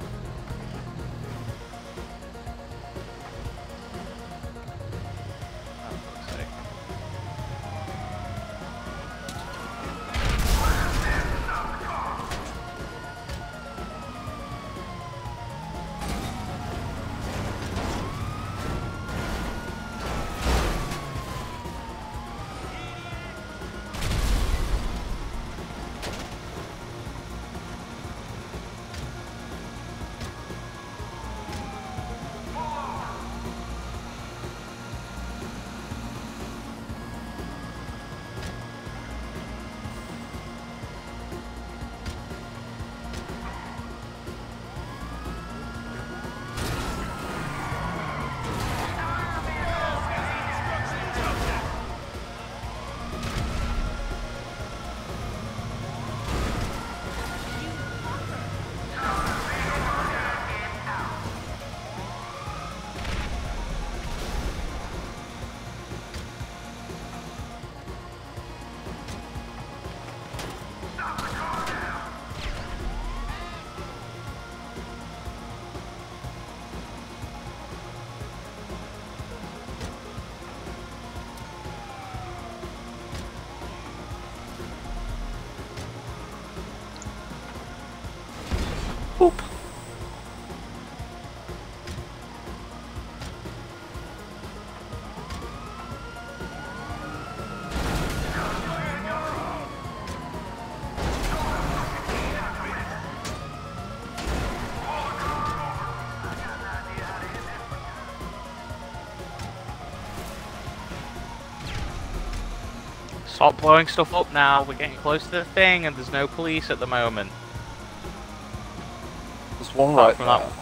Boop. Stop blowing stuff up now, we're getting close to the thing and there's no police at the moment. There's one right from there.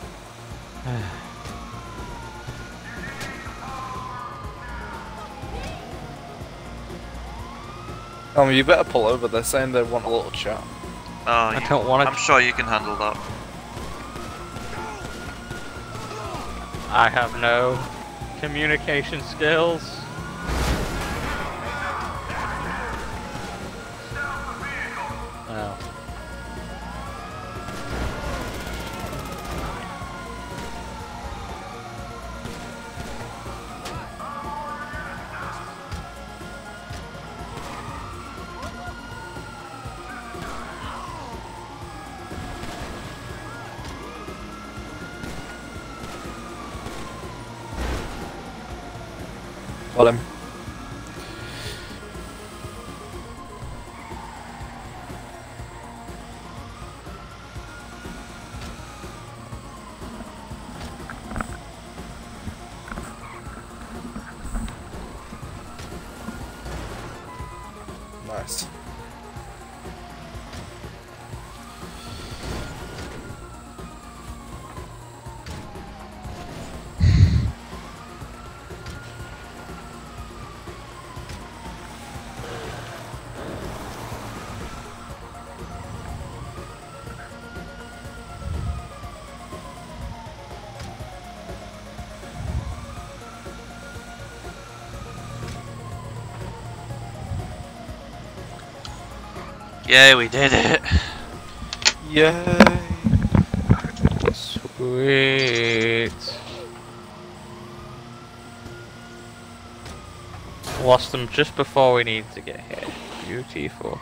You better pull over. They're saying they want a little chat. Oh, I don't want to. I'm sure you can handle that. I have no communication skills. Oh. Got him. Nice. Yeah, we did it. Yay! Sweet. Lost them just before we need to get hit. Beautiful.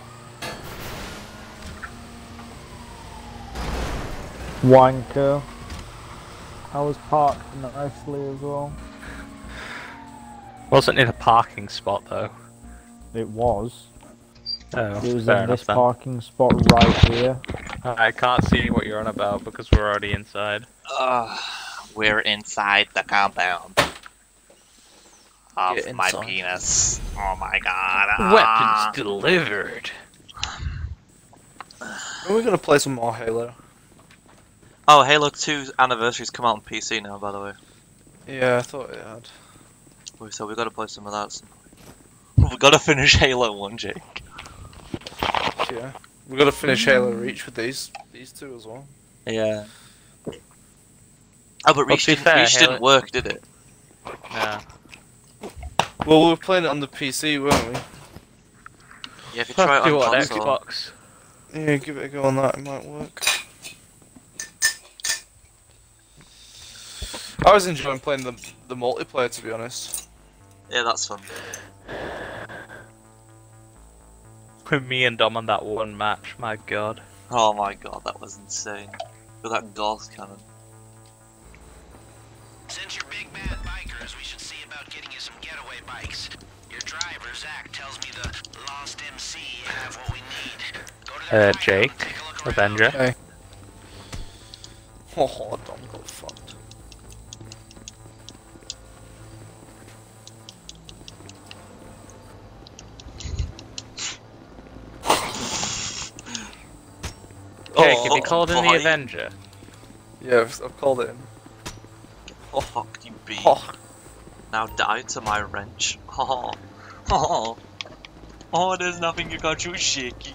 Wanker. I was parked nicely as well. Wasn't in a parking spot though. It was. Oh, It was fair in enough this then. parking spot right here. I can't see what you're on about because we're already inside. We're inside the compound of Get my inside. penis. Oh my god. Weapons delivered. Are we gonna play some more Halo? Oh, Halo 2's anniversary's come out on PC now, by the way. Yeah, I thought it had. So we've got to play some of that at some point. We've got to finish Halo 1, Jake. Yeah. We've got to finish Halo Reach with these two as well. Yeah. Oh, but Reach, to be fair, Reach Halo- didn't work, did it? Yeah. Well, we were playing it on the PC, weren't we? Yeah, if you try it Do on what, console. Xbox? Yeah, give it a go on that, it might work. I was enjoying playing the multiplayer, to be honest. Yeah, that's fun. With me and Dom on that one match, my god. Oh my god, that was insane. With that Gauss cannon. Since you're big bad bikers, we should see about getting you some getaway bikes. Your driver, Zach, tells me the Lost MC have what we need. Go to their hideout Jake, and take a look around. Avenger. Okay. Oh, don't go fucked. Jake, have you called in the boy. Avenger? Yeah, I've called it in. Oh, fuck you, B. Oh, Now die to my wrench. Oh, oh, oh, there's nothing you can do, Shaky.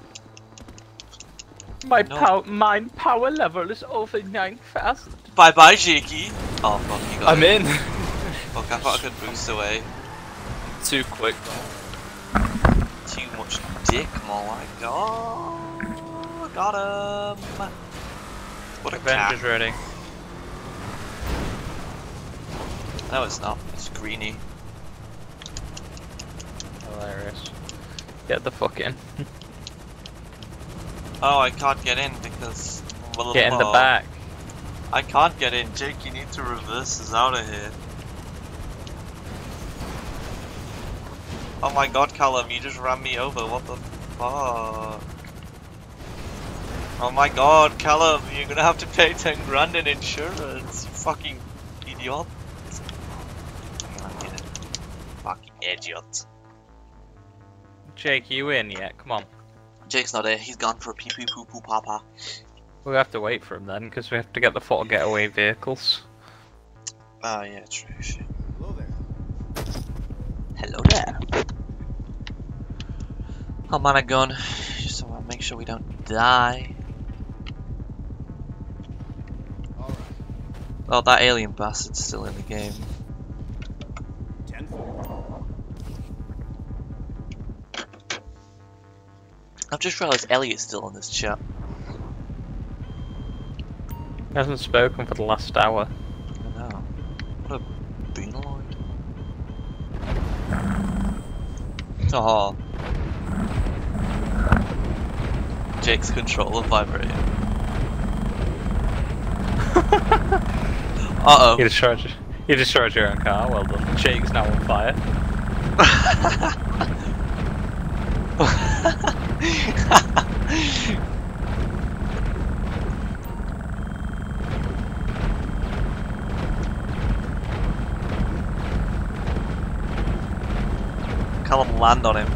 My No. mind power level is over 9,000. Bye bye, Shaky. Oh, fuck, you got I'm it. in. Fuck, I thought I could boost away. Too quick. Too much dick, my god. Got him. What a Avenger's cat. ready. No, it's not. It's greeny. Hilarious. Get the fuck in. Oh, I can't get in because... Get in the back. I can't get in. Jake, you need to reverse us out of here. Oh my god, Callum, you just ran me over. What the fuck? Oh my god, Callum, you're gonna have to pay 10 grand in insurance. You fucking idiot. Fucking idiot. Jake, you in yet? Come on. Jake's not here. He's gone for a pee pee poo poo papa. We'll have to wait for him then, because we have to get the 4 getaway vehicles. Oh yeah, true. Shit. Hello there. Hello there. I'm on a gun, just so I make sure we don't die. Alright. Oh, that alien bastard's still in the game. 10-4. I've just realised Elliot's still in this chat. He hasn't spoken for the last hour. I know. What a beanoid. Oh. Jake's controller vibrating. Uh-oh. You destroyed your own car, well done. Jake's now on fire. Callum, land on him.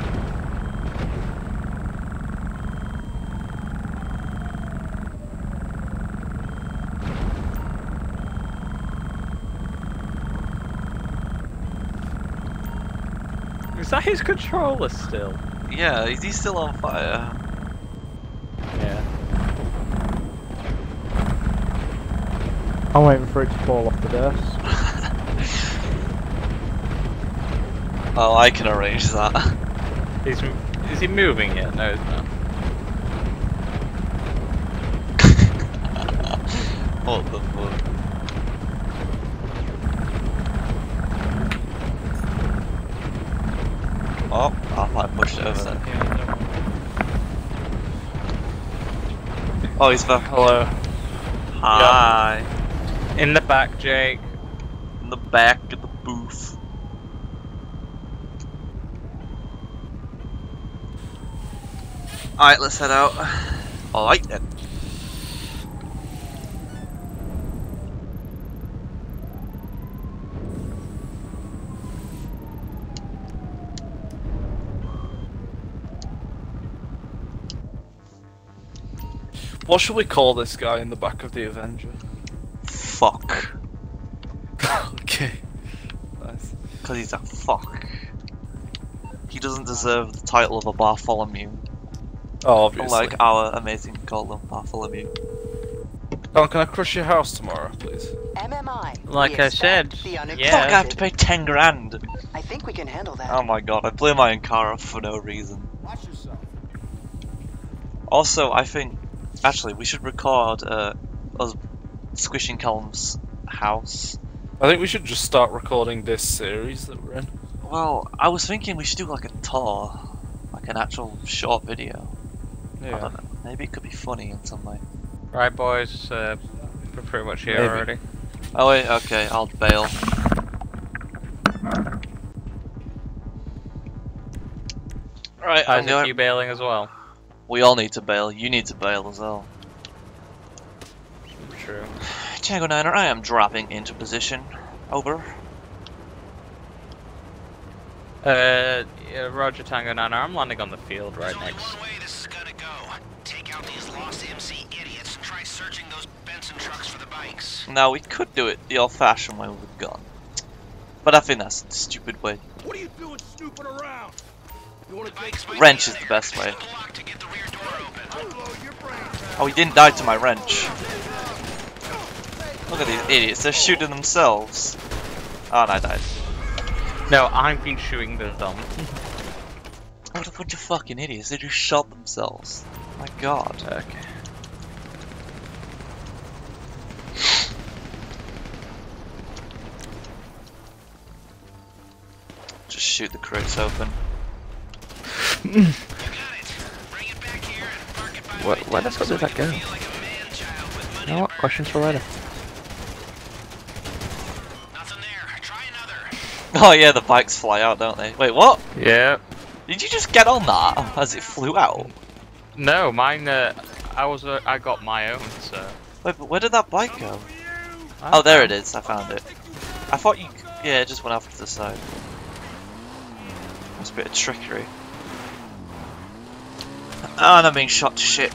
Is that his controller still? Yeah, is he still on fire? Yeah. I'm waiting for it to fall off the desk. Oh, I can arrange that. Is he moving yet? No, he's not. What the fuck? Oh, I might push it over then. Oh, he's back. Hello. Hi. In the back, Jake. In the back of the booth. Alright, let's head out. Alright then. What should we call this guy in the back of the Avenger? Fuck. Okay. Nice. Because he's a fuck. He doesn't deserve the title of a Bartholomew. Oh, obviously. Like our amazing golden Bartholomew. Oh, can I crush your house tomorrow, please? MMI. Like We I said, expect the yeah. Fuck, I have to pay 10 grand. I think we can handle that. Oh my god, I blew my own car off for no reason. Watch yourself. Also, I think, actually, we should record us squishing Callum's house. I think we should just start recording this series that we're in. Well, I was thinking we should do like a tour, like an actual short video. I Yeah. don't know, maybe it could be funny in some way. Right, boys. We're pretty much here Maybe. already. Oh wait, okay, I'll bail. Right, I'm Isaac, going. you bailing as well? We all need to bail. You need to bail as well. True. Tango Niner, I am dropping into position. Over. Yeah, Roger Tango Niner, I'm landing on the field right There's only next. one way this is gonna go. Take out these lost MC idiots and try searching those Benson trucks for the bikes. Now we could do it the old-fashioned way with a gun, but I think that's a stupid way. What are you doing snooping around? You wanna The bikes might Wrench be is the there. best way. Spin the lock to get the rear door open. I'll blow your brains out. Oh, he didn't die to my wrench. Look at these idiots, they're shooting themselves. Oh, and I died. No, I've been shooting them. What a bunch of fucking idiots, they just shot themselves. My god. Okay. Just shoot the crates open. You got it. Bring it back here and park it by Where my the desk fuck so did I that can go? feel like a man-child with money You know what? Questions for later. Nothing there. Try another. Oh yeah, the bikes fly out, don't they? Wait, what? Yeah. Did you just get on that as it flew out? No, mine. I got my own. So. Wait, but where did that bike go? Oh, there it is. I found it. I thought you. Yeah, it just went off to the side. That's a bit of trickery. Oh, and I'm being shot to shit.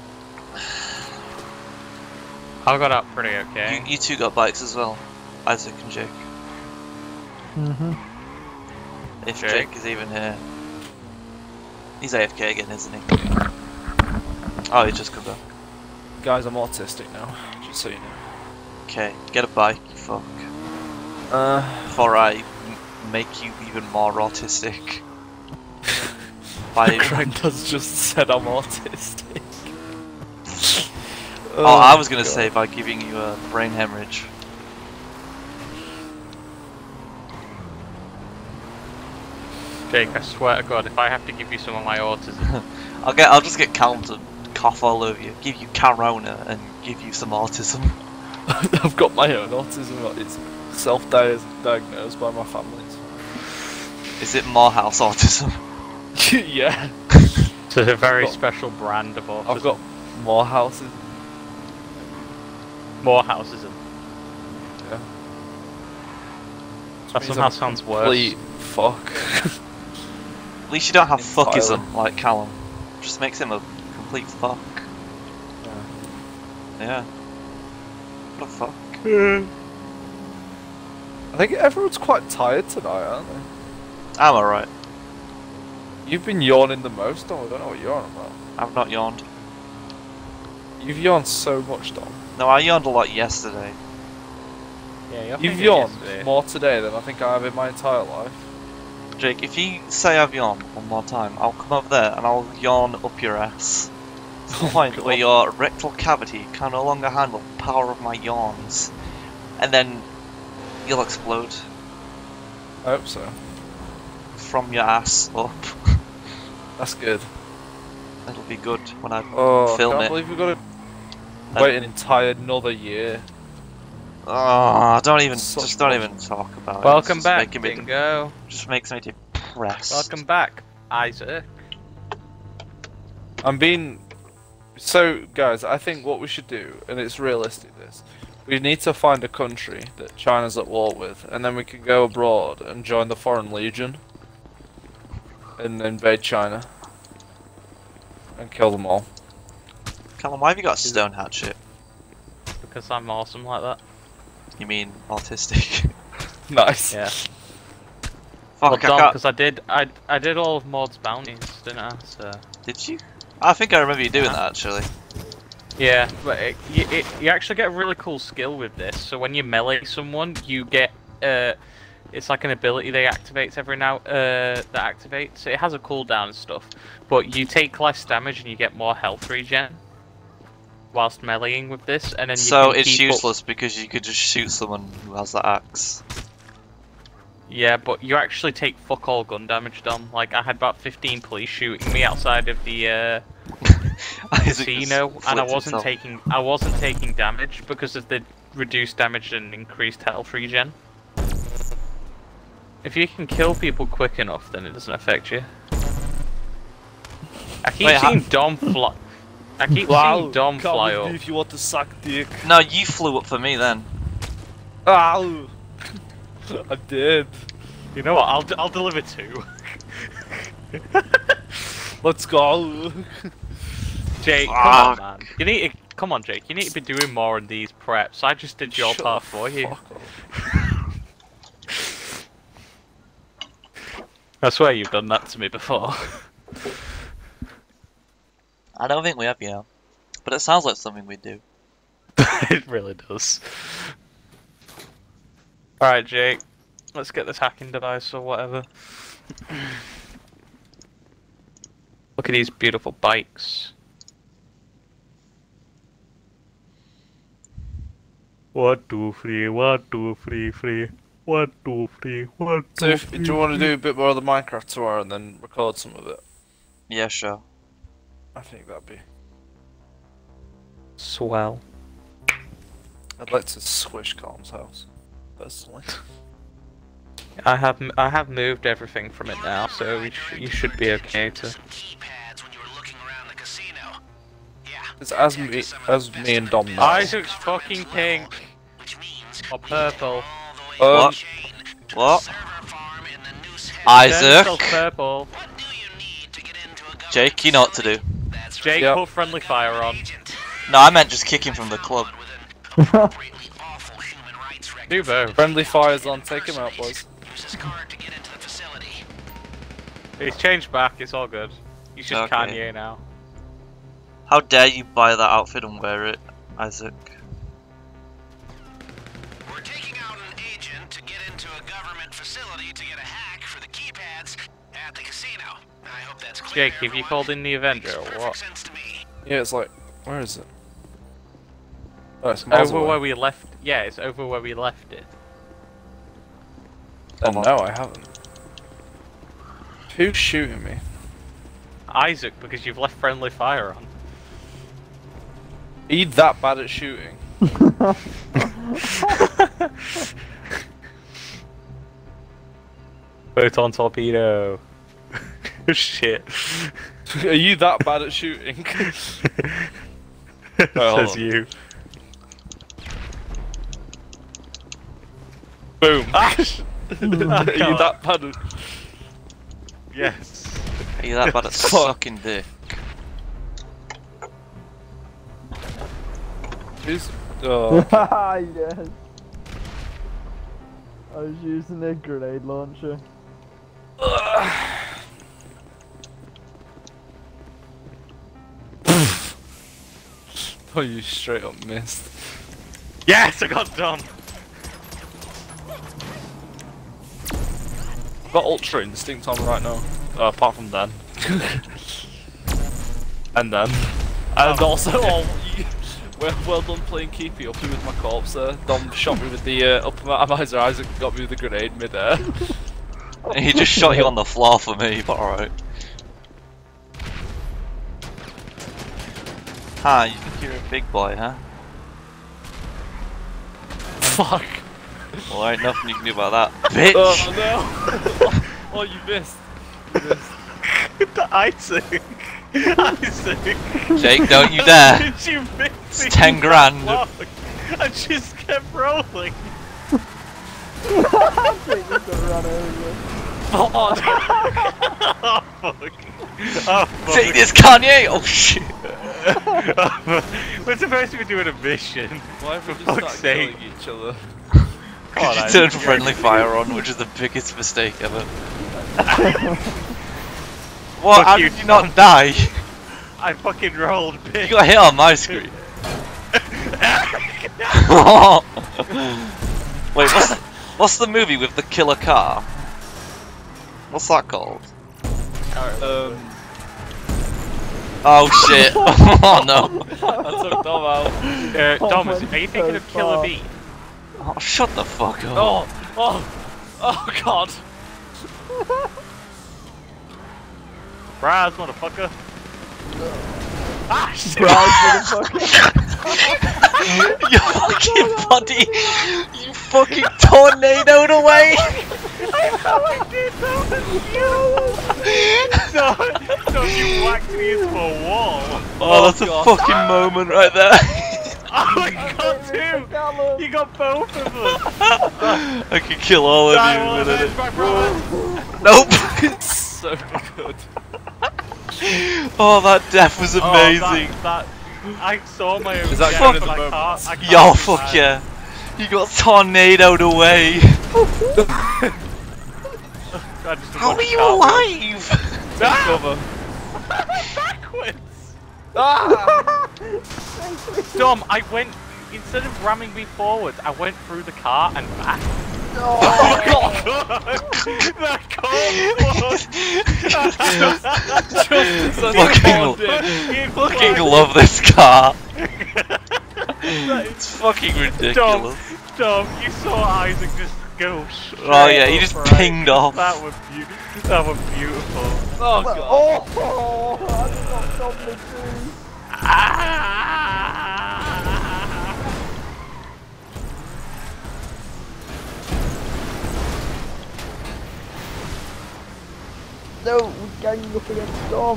I got out pretty okay. You two got bikes as well, Isaac and Jake. Mm-hmm. If Jake? Jake is even here. He's AFK again, isn't he? Oh, he just come back. Guys, I'm autistic now, just so you know. Okay, get a bike, you fuck. Uh, Before I make you even more autistic. By Craig has just said I'm autistic. oh, I was gonna God. say by giving you a brain hemorrhage. Jake, I swear to God, if I have to give you some of my autism, I'll just get Callum to cough all over you, give you corona, and give you some autism. I've got my own autism. It's self-diagnosed by my family. Is it Morehouse autism? Yeah. it's a very Got- special brand of autism. I've got more houses. more houses. Yeah. That Means somehow I'm sounds complete worse. fuck. At least you don't have Entirely. fuckism like Callum. Just makes him a complete fuck. Yeah. What the fuck? I think everyone's quite tired tonight, aren't they? I'm alright. You've been yawning the most, Dom. I don't know what you're on about. I've not yawned. You've yawned so much, Dom. No, I yawned a lot yesterday. Yeah, You've thinking yawned yesterday. more today than I think I have in my entire life. Jake, if you say I've yawned one more time, I'll come over there and I'll yawn up your ass. To the point where your rectal cavity can no longer handle the power of my yawns. And then you'll explode I hope so. from your ass up. That's good. It'll be good when I Oh, I film can't it. believe we've got to wait an entire another year. Oh, don't even, Such just don't bullshit. even talk about it. Welcome It's just back, making me Dingo. just makes me depressed. Welcome back, Isaac. I'm being... So, guys, I think what we should do, and it's realistic this, we need to find a country that China's at war with, and then we can go abroad and join the Foreign Legion and invade China and kill them all. Callum, why have you got a stone hatchet? Because I'm awesome like that. You mean autistic? Nice. Yeah. Fuck, Well I done, can't... because I did all of Maud's bounties, didn't I? So. Did you? I think I remember you doing that actually. Yeah, but you actually get a really cool skill with this. So when you melee someone, you get it's like an ability they activates every now that activates. It has a cooldown and stuff, but you take less damage and you get more health regen whilst meleeing with this, and then you So can it's keep useless because you could just shoot someone who has that axe. Yeah, but you actually take fuck all gun damage, Dom. Like, I had about 15 police shooting me outside of the casino, and I wasn't taking damage because of the reduced damage and increased health regen. If you can kill people quick enough, then it doesn't affect you. I keep seeing Dom fly. I keep seeing Dom fly up. If you want to suck dick. No, you flew up for me then. Ow! I did. You know what? I'll deliver two. Let's go. Jake, come on, man. You need to, come on, Jake. You need to be doing more in these preps. I just did your part for you. I swear you've done that to me before. I don't think we have, you know. But it sounds like something we do. It really does. Alright, Jake. Let's get this hacking device or whatever. Look at these beautiful bikes. 1, 2, 3, 1, 2, 3, 3. 1, 2, 3, 1, 2, So, do you want to do a bit more of the Minecraft tomorrow and then record some of it? Yeah, sure. I think that'd be swell. I'd like to squish Calm's house, personally. I have moved everything from it now, so you should be okay to. It's as me and Dom know. Isaac's fucking pink or purple. What? Isaac. Purple. Jake, you know what to do. Jake, put friendly fire on. No, I meant just kick him from the club. Do both. Friendly fire's on. Take him out, boys. He's changed back. It's all good. He's just Kanye now. How dare you buy that outfit and wear it, Isaac? We're taking out an agent to get into a government facility to get a hack for the keypads at the casino. I hope that's clear. Jake, have you called in the Avenger or what? Yeah, it's like, where is it? Oh, it's over where we left. Yeah, it's over where we left it. No, I haven't. Who's shooting me? Isaac, because you've left friendly fire on. Are you that bad at shooting? Photon torpedo. Shit. Are you that bad at shooting? Says you. Boom. Are you that bad at... Yes. Are you that bad at sucking dick? Who's... Oh, okay. Yes. I was using a grenade launcher. Oh, you straight up missed. Yes, I got done. Got Ultra Instinct on right now. Apart from then. And then. And also, well done playing keepy uppy with my corpse there. Dom shot me with the upper atomizer, Isaac got me with the grenade mid-air. He just shot you on the floor for me, but alright. Ah, you think you're a big boy, huh? Fuck. Well, there ain't nothing you can do about that, bitch! Oh no! Oh, you missed. You missed. The Isaac. Isaac. Jake, don't you dare. Did you miss It's me 10 grand. that long? I just kept rolling. Jake was gonna run over. Oh, fuck. Oh, fuck. Take this, Kanye! Oh shit! We're supposed to be doing a mission. Why have we For just fuck's started sake. killing each other? Because you turned friendly fire on, which is the biggest mistake ever. What? Fuck How you, did you not die? I fucking rolled, bitch. You got hit on my screen. Wait, what's the movie with the killer car? What's that called? Oh shit! Oh no! I took Dom out. Dom, are you thinking of Killer Bee? Oh, shut the fuck up! Oh god! Surprise, motherfucker! Ah, shit! You fucking body! You fucking tornadoed away! I did that was you! No, you whacked me into a wall! Oh, that's a fucking moment right there. Oh my god, two! You got both of them! I could kill all of you in a minute. Nope! So good. Oh, that death was amazing. I saw my own Is that death good in at the my moment? car. I can't Yo, be fuck mad. yeah. You got tornadoed away. I just How watched are you Cartwheel. alive? Take cover. Backwards! Ah! Dom, I went, instead of ramming me forwards, I went through the car and back. No. Oh my god! That Fucking love this car. It's fucking ridiculous. Dom, you saw Isaac just go straight Oh yeah, he just up, pinged off. That was beautiful. Oh god. Oh, I just got stopped in the tree. No, we're ganging up against Dom.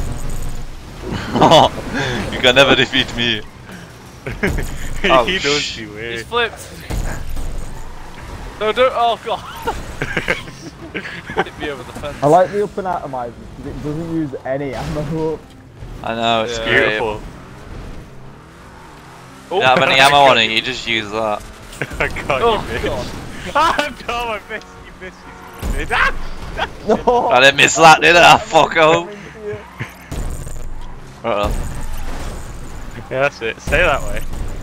You can never defeat me. Oh, He knows you, He's eh? flipped. No, don't. Oh god. Hit me over the fence. I like the up and atomizer because it doesn't use any ammo. I know, it's Yeah. great. Beautiful. You don't have any ammo on it, you just use that. I got Oh you, bitch. god. Ah, Dom, I missed you, missed you. Ah! No. I didn't miss that, did I? Fucko. Uh-oh. Yeah, that's it. Stay that way.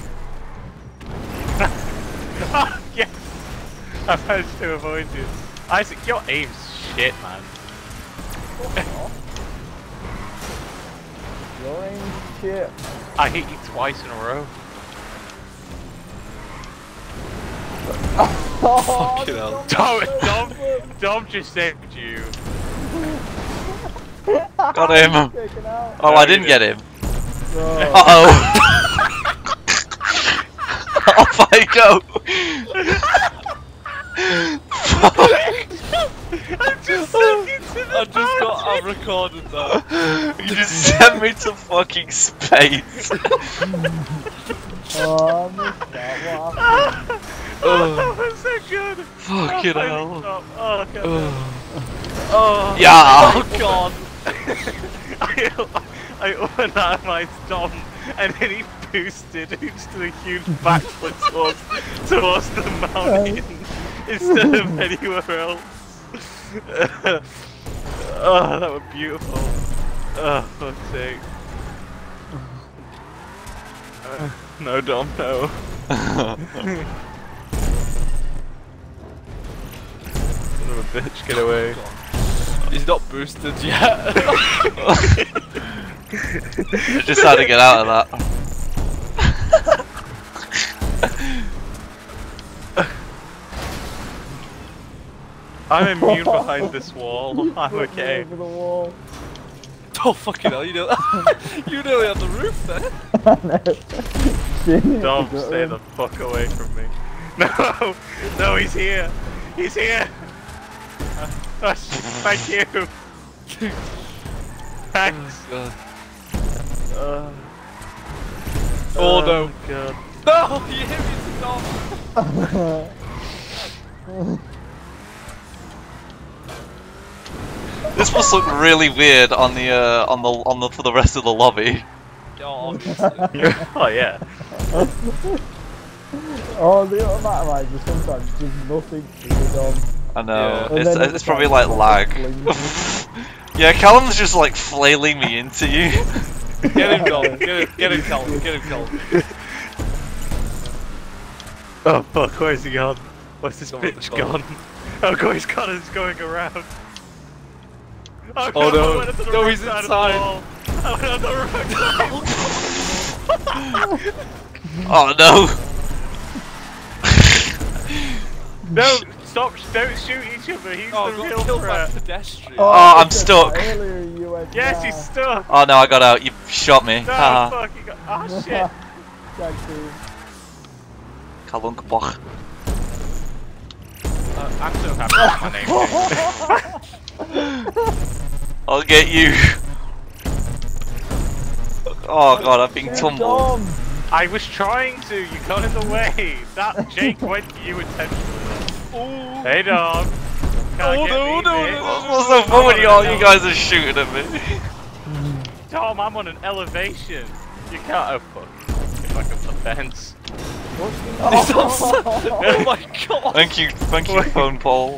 Oh, yes! I managed to avoid you. Isaac, your aim's shit, man. Your aim shit. I hit you twice in a row. Oh, Fucking hell. Dom just saved you. Got him. Taken out. Oh, I didn't get him. No. Uh-oh. Off I go. I've recorded that. You just sent me to fucking space. Oh, I missed that. What happened? Oh, that was so good. Fucking hell. Oh, god. Oh. Yeah. Oh god. I overanatomized Dom, and then he boosted into a huge backflip towards the mountain instead of anywhere else. Oh, that was beautiful. Oh, fuck's sake. No, Dom, no. Son of a bitch, get away. He's not boosted yet. I just had to get out of that. I'm immune behind this wall. I'm okay. Over the wall. Oh fucking hell! You nearly on the roof there. Dom, stay the fuck away from me. No! No, he's here! He's here! Thank you! Thanks! Oh, God. Oh no. God. No! You hit me to This must look really weird on the for the rest of the lobby. Oh, obviously. Oh yeah. Oh, the automatic like just sometimes does nothing to it on. I know. And then It's probably like lag. Yeah, Callum's just like flailing me into you. Get him, Callum. Get him, Callum. Get him, Callum. Oh fuck, where's he gone? Where's this Someone bitch at the bottom. gone? Oh god, he's got us going around. Oh, Oh, no. I went into the No, wrong he's side of the inside. wall. I went on the wrong side. Oh no! No, stop, don't shoot each other, he's Oh, the got real killed by a threat. pedestrian. Oh, I'm just stuck. Earlier you went Yes, down. he's stuck. Oh no, I got out. You shot me. No, Haha. fuck, he got, oh shit. Tag team. Kalunkbach. I'm so happy with my name. I'll get you. Oh god, I'm being tumbled. Dom. I was trying to, you got in the way. That Jake went to you intentionally. Oh. Hey dog. Oh, no, no, What's so fun when you guys are shooting at me? Tom, I'm on an elevation. You can't. Oh fuck. Get back up the fence. He's on oh my god. Thank you, phone pole.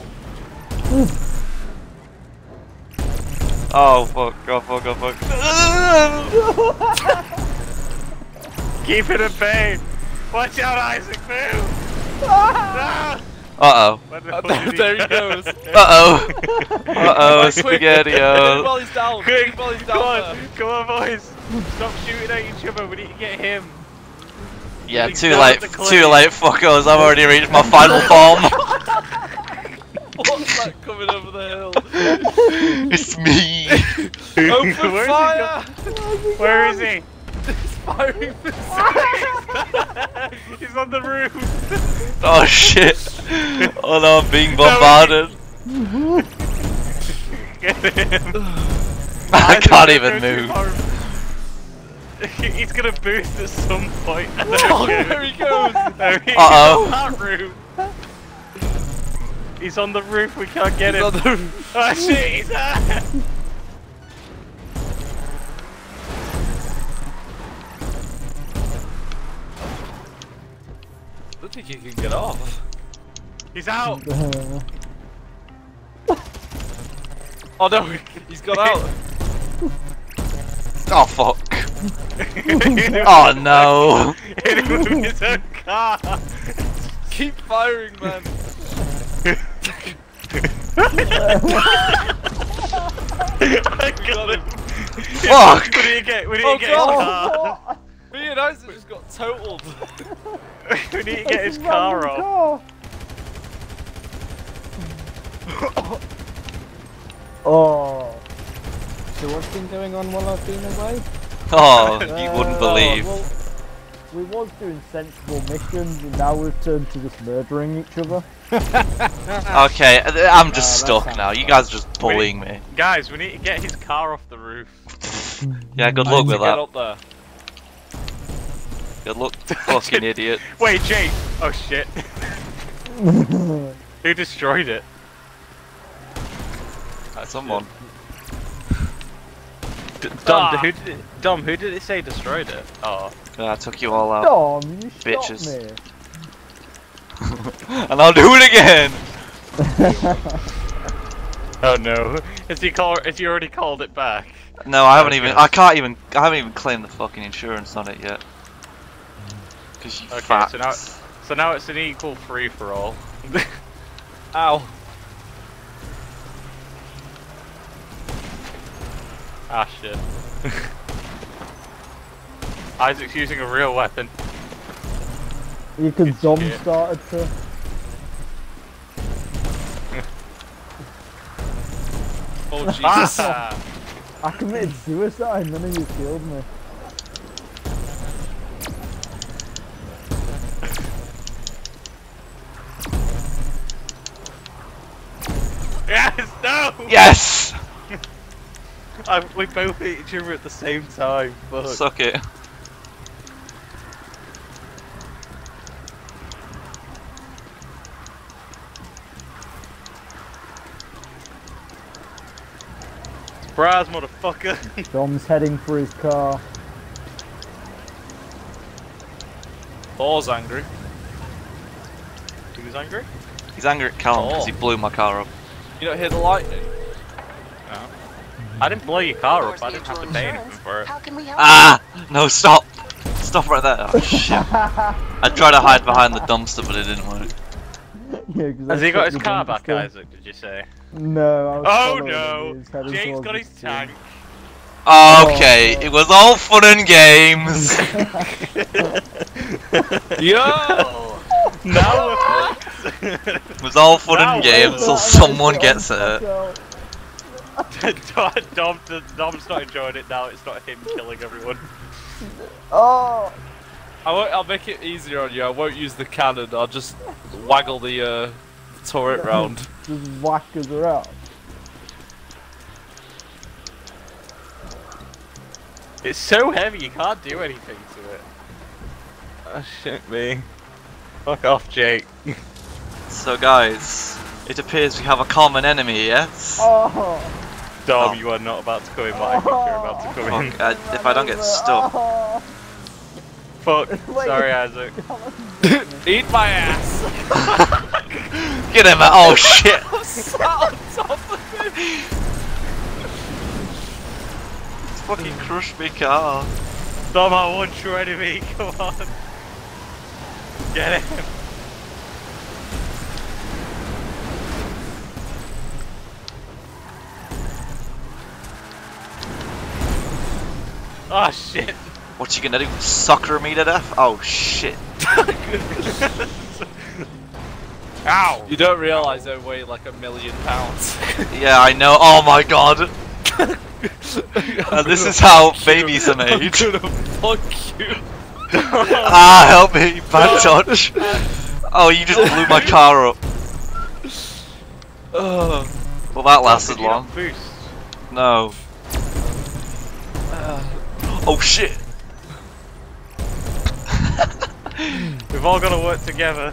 Oh fuck, oh fuck, oh fuck. Keep it at bay. Watch out, Isaac, move. No. Uh-oh. There he goes. Uh-oh. Uh-oh, Quick, hit him spaghetti-o. while he's down. Hit him while he's down there. Come on, boys. Stop shooting at each other. We need to get him. Yeah, He's too down late, at the cliff. too late, fuckers. I've already reached my final bomb. What's that coming over the hill? It's me. Open Where is he fire! Where is he? He's firing He's on the roof. Oh shit. Oh no, I'm being bombarded. Get him. I can't even move. He's gonna boost at some point. Oh, there he goes! There he is Uh-oh. on that roof. He's on the roof, we can't get He's him. on the roof. Oh shit, he's there! I don't think he can get off. He's out! Oh no, he's got out. Oh fuck. Oh no. Hit him with his own car! Keep firing, man. I got him! Fuck. We need to get his God. car! Me and Isaac just got totaled. We need to get his car off. Oh. So what's been going on while I've been away? Oh, you wouldn't believe. Well, we was doing sensible missions and now we've turned to just murdering each other. Okay, I'm just stuck now. You guys are just bullying me. Guys, we need to get his car off the roof. Yeah, good I luck need with to get that. up there. Good luck, fucking idiot. Wait, Jake! Oh shit. Who destroyed it? Someone. Dom, who did it say destroyed it? Oh. Yeah, I took you all out. Dom, you shot Bitches. me. And I'll do it again! Oh no. Has he already called it back? No, I haven't Okay. even, I haven't even claimed the fucking insurance on it yet. Cause you Okay, facts. so now it's an equal free for all. Ow. Ah shit. Isaac's using a real weapon. You can Good Dom shit. started to. Oh Jesus. Ah! I committed suicide, none of you killed me. Yes! No! Yes! We both hit each other at the same time. Fuck. Suck it. Surprise, motherfucker. Dom's heading for his car. Thor's angry. Who's angry? He's angry at Callum because Oh. he blew my car up. You don't hear the lightning? No. I didn't blow your car up. I didn't have to pay anything for it. How can we help? Ah! No, stop! Stop right there. Oh shit. I tried to hide behind the dumpster, but it didn't work. Yeah, 'cause Has I he got took his the car back, dumpster. Isaac? Did you say? No, I was Oh following him. He no! was heading Jake's towards got his the tank. Okay, it was all fun and games. Yo! Now we're fucked. It was all fun Now and we're games till fucked. someone gets hurt. Dom's not enjoying it now. It's not him killing everyone. Oh! I'll make it easier on you. I won't use the cannon. I'll just waggle the turret round. Just whack us around. It's so heavy, you can't do anything to it. Oh shit me. Fuck off, Jake. So guys, it appears we have a common enemy, yes? Oh! Dom, Oh. you are not about to come in what I think you're about to come in. Fuck, if I don't get stuck. Oh. Fuck. Wait. Sorry, Isaac. Eat my ass! Get him out! Oh shit! I'm sat on top of it! It's fucking crushed my car. Dom, I want your enemy, come on. Get him. Oh shit. What you gonna do? Soccer me to death? Oh shit. Ow! You don't realise I weigh like £1 million. Yeah, I know. Oh my god. And this is how babies are I'm made. gonna fuck you. Ah, help me. Bad touch. Oh, you just blew my car up. Ugh. Well, that lasted Did you not long. boost? No. Oh shit. We've all got to work together.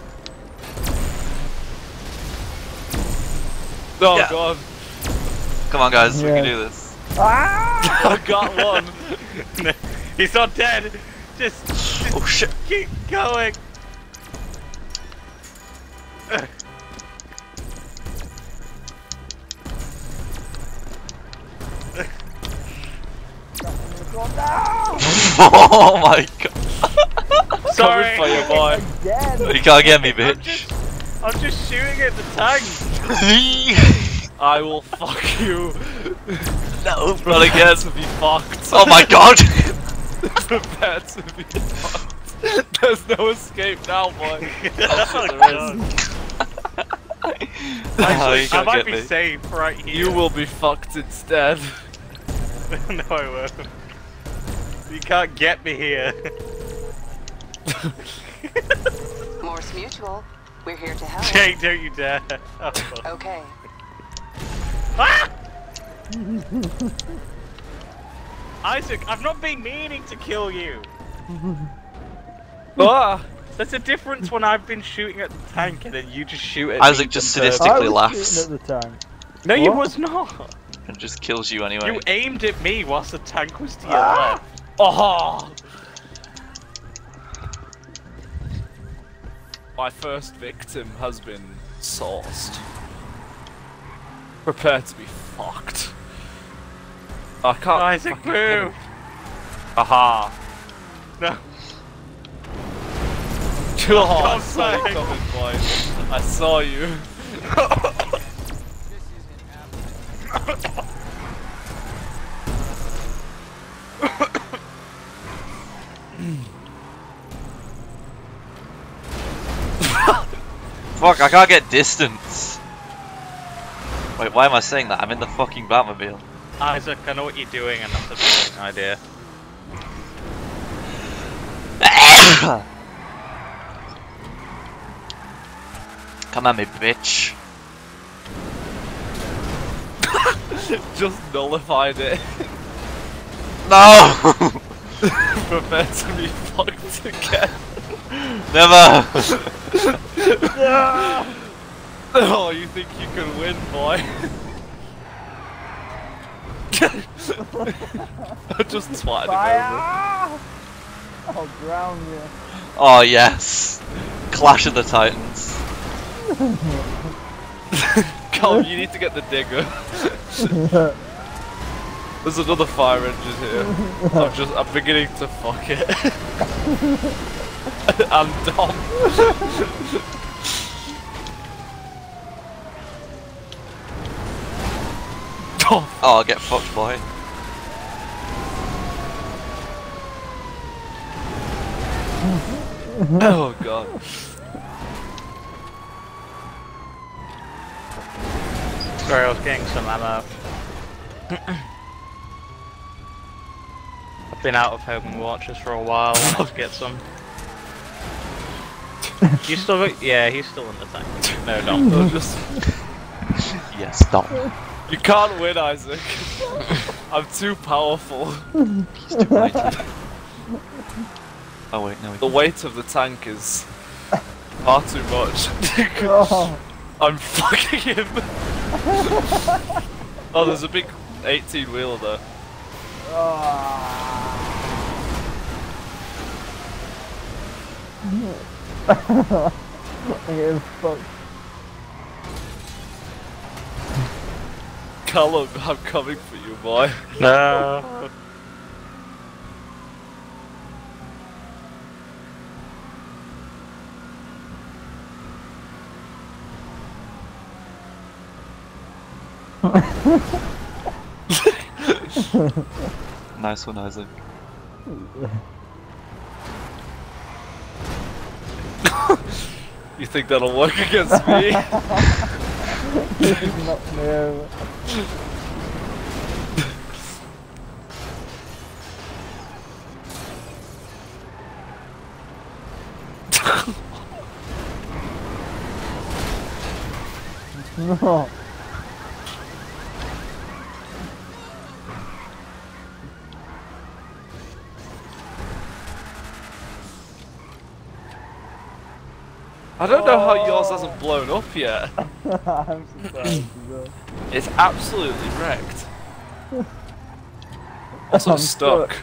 Oh Yeah. god. Come on, guys. We Yeah. can do this. Ah! I got one. He's not dead. Just Oh shit. keep going. Oh my god. Sorry. Coming for you, boy. Again! You can't get me, bitch. I'm just shooting at the tank. I will fuck you. No, not again. To be fucked. Oh my god. Prepare to be fucked. There's no escape now, boy. Oh, There is. Oh, you I can't might get be me. safe right here. You will be fucked instead. No, I won't. You can't get me here. Morse Mutual. We're here to help. Jake, don't you dare. Oh, fuck. Okay. Ah! Isaac, I've not been meaning to kill you. Ah! There's a difference when I've been shooting at the tank and then you just shoot at Isaac me just from purpose. sadistic- I was laughs. shooting at the tank. No, you What? was not. And just kills you anyway. You aimed at me whilst the tank was to your left. Oh! My first victim has been sourced. Prepare to be fucked. I can't. Isaac, fucking hit move. him. Aha! No. Oh, I God's saw you sake. coming, boy. I saw you. Fuck, I can't get distance. Wait, why am I saying that? I'm in the fucking Batmobile. Isaac, I know what you're doing and that's a brilliant idea. Come at me, bitch. Just nullified it. No! Prepare to be fucked again. Never! Oh, you think you can win, boy? I just twatted him over. I'll drown you. Oh yes! Clash of the Titans. Callum, you need to get the digger. There's another fire engine here. I'm beginning to fuck it. And Dom. Oh, get fucked, boy. Oh god. Sorry, I was getting some ammo. I've been out of Home Watches for a while. I wanted to get some. You still got? Yeah, he's still in the tank. No, don't. Just... Yes, stop. You can't win, Isaac. I'm too powerful. He's too mighty. Oh wait, no. The weight of the tank is far too much. Oh. I'm fucking him. Oh, there's a big 18 wheeler there. I'm getting fucked. Callum, I'm coming for you, boy. No. Nice one, Isaac. You think that'll work against me? He's knocked me over. No. I don't know how yours hasn't blown up yet. I'm surprised as well. It's absolutely wrecked. Also I'm stuck.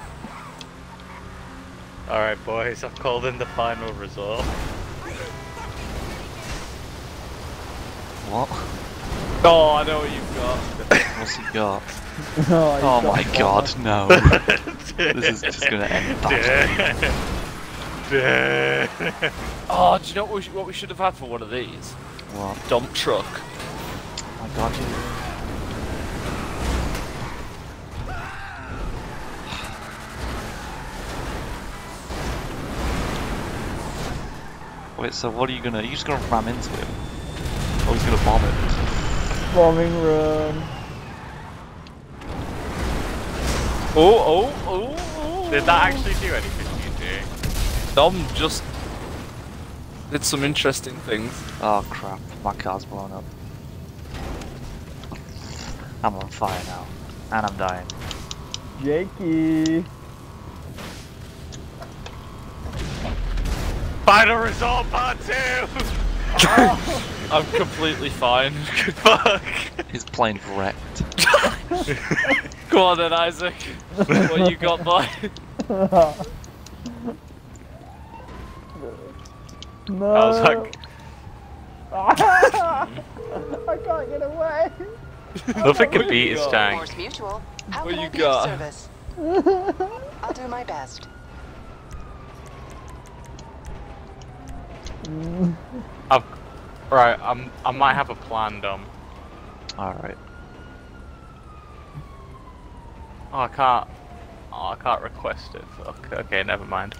Alright, boys, I've called in the final result. What? Oh, I know what you've got. What's he got? No, Oh my god, no. This is just gonna end badly. Oh, do you know what we should have had for one of these? What? Dump truck. Oh my god, Wait, so what are you just gonna ram into him? Oh, he's gonna bomb it. bombing run. Oh. Did that actually do anything to you? Dom just did some interesting things. Oh crap, my car's blown up. I'm on fire now. And I'm dying. Jakey. Final result, part 2! I'm completely fine. Fuck! His plane's wrecked. Go on then, Isaac. What you got, boy? No. I was like... I can't get away. Nothing can beat his tank. Force Mutual. How What can you I be got? of service? I'll do my best. Right, I might have a plan, Dom. Alright. Oh, I can't request it. Fuck. Okay, never mind.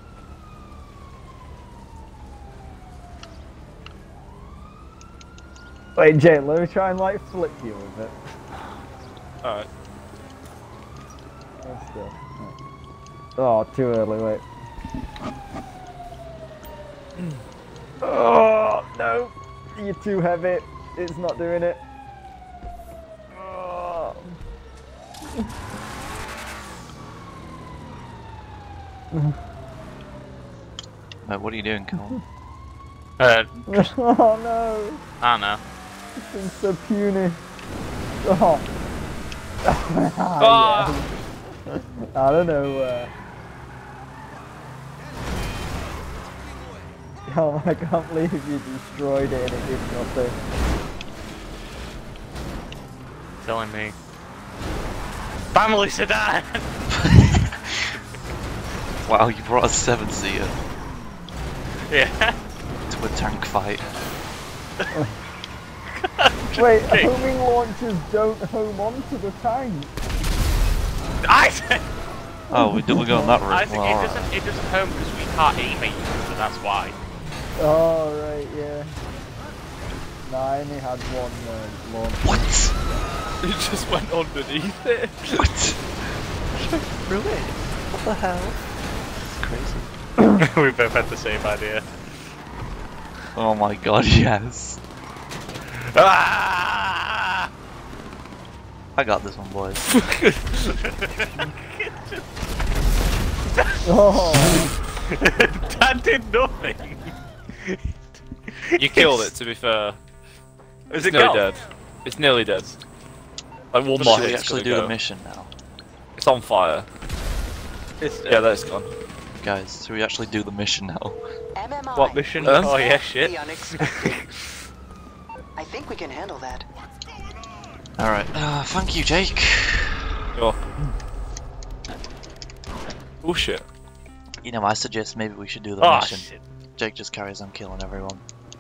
Wait, Jay, let me try and like flip you with it. Alright. Let's go. Oh, too early, wait. Oh, no! You're too heavy. It's not doing it. Oh. What are you doing, Cole? Oh no! I don't know. It's been so puny. Oh. Ah! Yeah. I don't know. Oh, I can't believe you destroyed it and it did nothing. Telling me. Family sedan! Wow, you brought a 7-seater Yeah. to a tank fight. Wait, homing launchers don't home onto the tank. I said. Oh, we're going that route. I think Well, it doesn't home because we can't aim at you, so that's why. Oh, right, yeah. No, I only had one launch. What? It just went underneath it. What? Really? What the hell? It's crazy. We both had the same idea. Oh my god, yes. Ah! I got this one, boys. Oh, That did nothing. You killed it, to be fair. Is It's it nearly gone? dead. It's nearly dead. Like one But more should we hit's actually gonna do go. the mission now? It's on fire. Yeah, that's gone. Guys, should we actually do the mission now? MMI. What mission? Huh? Oh yeah, shit. The unexpected. I think we can handle that. Alright, thank you, Jake. Oh. Oh shit. You know, I suggest maybe we should do the Oh mission. shit. Jake just carries on killing everyone.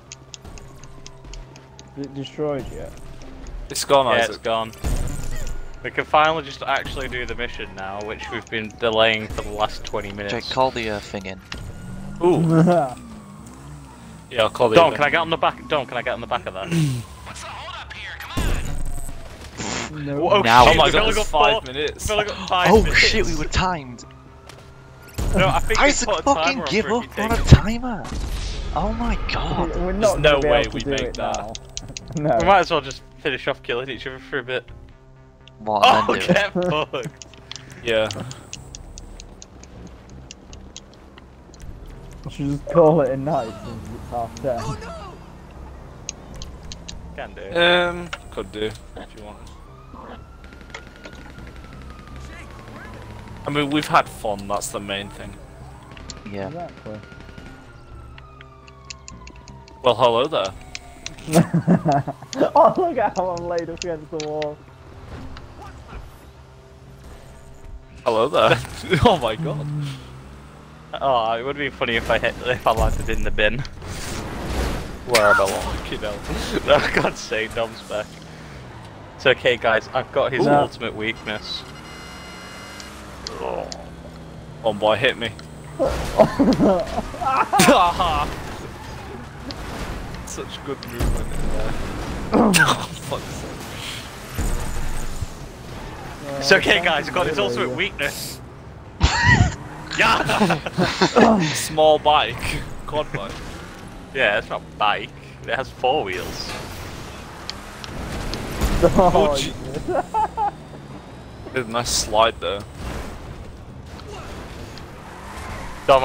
is it destroyed yet? It's gone, Yeah, Isaac. it's gone. We can finally just actually do the mission now, which we've been delaying for the last 20 minutes. Jake, call the thing in. Ooh. Yeah, I'll call the Don, event. can I get on the back? Don, can I get on the back of that? What's the hold up here? Come on. No. Oh, Now. shit, Oh my we've god, only it's got 5 4 minutes. We've only got 5 Oh minutes. shit, we were timed! No, I think we Isaac put a fucking timer on give for if up you on take a it. timer! Oh my god! We're There's not no gonna be way able to we do make it that. now. No. We might as well just finish off killing each other for a bit. What, Oh, and then do it? get fucked. Yeah. We should just call it a night since it's half 10. Can do. Could do, if you want. I mean, we've had fun, that's the main thing. Yeah. Exactly. Well, hello there. Oh, look at how I'm laid up against the wall. Hello there. Oh my god. Oh, it would be funny if I landed in the bin. Where I belong, you know. Oh, God's sake, Dom's back. It's okay, guys. I've got his Ooh. ultimate weakness. Oh. One boy hit me. Such good movement in there. Oh, fuck's sake. It's okay, guys. I've got his ultimate weakness. Yeah. Small bike. Quad bike. Yeah, it's not a bike. It has 4 wheels. Oh, gee. Did a nice slide there. Dom,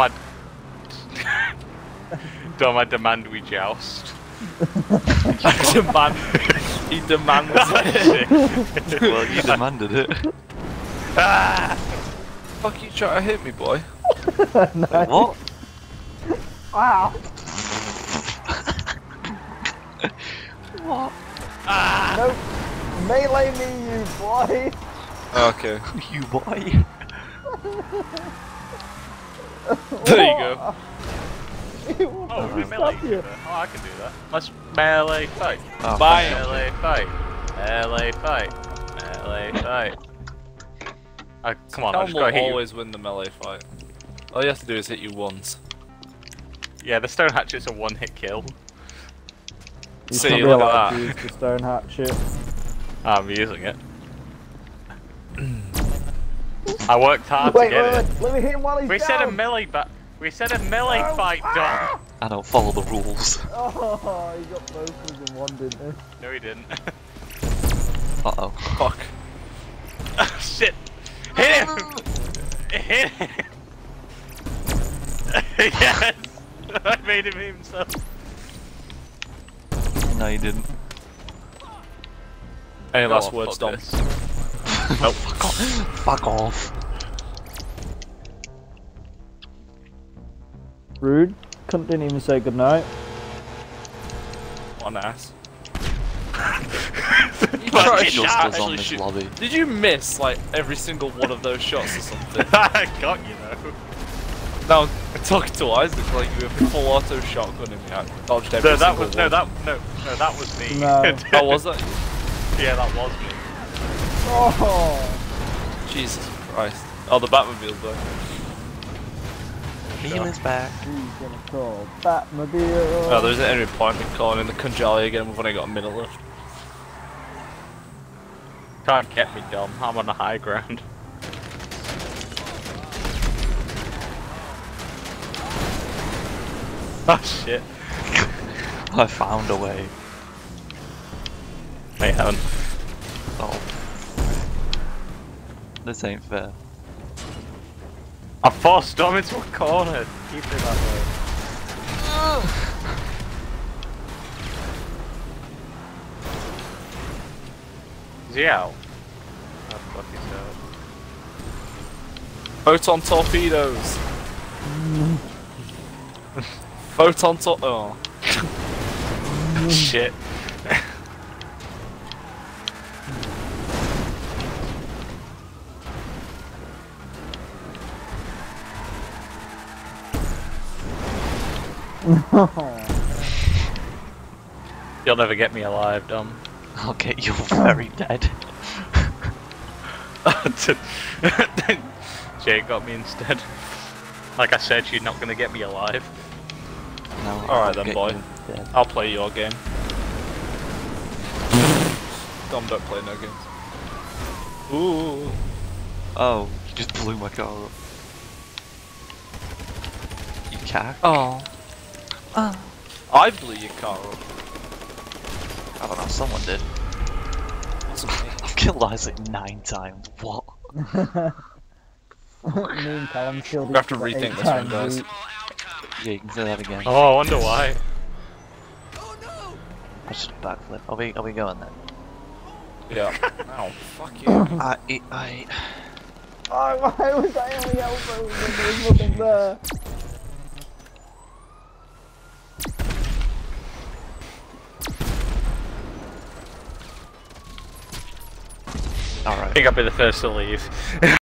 I demand we joust. Demand. He demands it. Well, you demanded it. Ah! Fuck you try to hit me, boy. What? wow. What? Ah! No. Melee me, you boy. Okay. You boy? There you go. Oh, we melee each other. Oh, I can do that. Let's melee fight. Oh, Bye. Melee fight. Melee fight. Melee fight. Come on, I Helm just will gotta hit you. always win the melee fight. All you have to do is hit you once. Yeah, the stone hatchet's a one-hit kill. You See, should be look allowed at to use the stone hatchet. I'm using it. I worked hard Wait, to get wait, it. wait. Let me hit him while he's We down. said a melee We said a melee fight, Dom. I don't follow the rules. Oh, he got both of them in one, didn't he? No, he didn't. Uh oh. Fuck. Shit! Hit him! Hit him! Yes! I made him hit himself. No, you didn't. Any last Oh, words, fuck Dom? this. Nope. Fuck off. Fuck off. Rude. Didn't even say goodnight. What an ass. Fucking Actually justice on this shoot. lobby. Did you miss like every single one of those shots or something? I got you though. No, I'm talking to Isaac like you were full auto shotgunning me. I dodged every No, that single was one. no, that was me. No. Oh, was that? Yeah, that was me. Oh. Jesus Christ. Oh, the Batmobile's there. Beam is back. Who's gonna call Batmobile? Oh, there's an enemy point me calling in the Kunjali again. We've only got a minute left. Can't get me, Dom. I'm on the high ground. Oh shit. I found a way. Wait, haven't. Oh. This ain't fair. I forced Dom into a corner. Keep it that way. Is he out? Oh, fuck, he's out. Photon torpedoes. Photon oh. Shit. You'll never get me alive, Dom. I'll get you very dead. Jay got me instead. Like I said, you're not gonna get me alive. No, Alright I'll then, get boy. you dead. I'll play your game. Dom, don't play no games. Ooh. Oh, you just blew my car up. You cack? Oh. I blew your car up. I don't know, someone did. Wasn't me. I've killed Isaac 9 times. What? Me and Callum killed We have to each other rethink 8 this one, times guys. each. Yeah, you can say that again. Oh, I wonder why. I should backflip. Are we going then? Yeah. Oh, fuck you. I Oh, why was I only elbow when there was nothing there? Alright. I think I'll be the first to leave.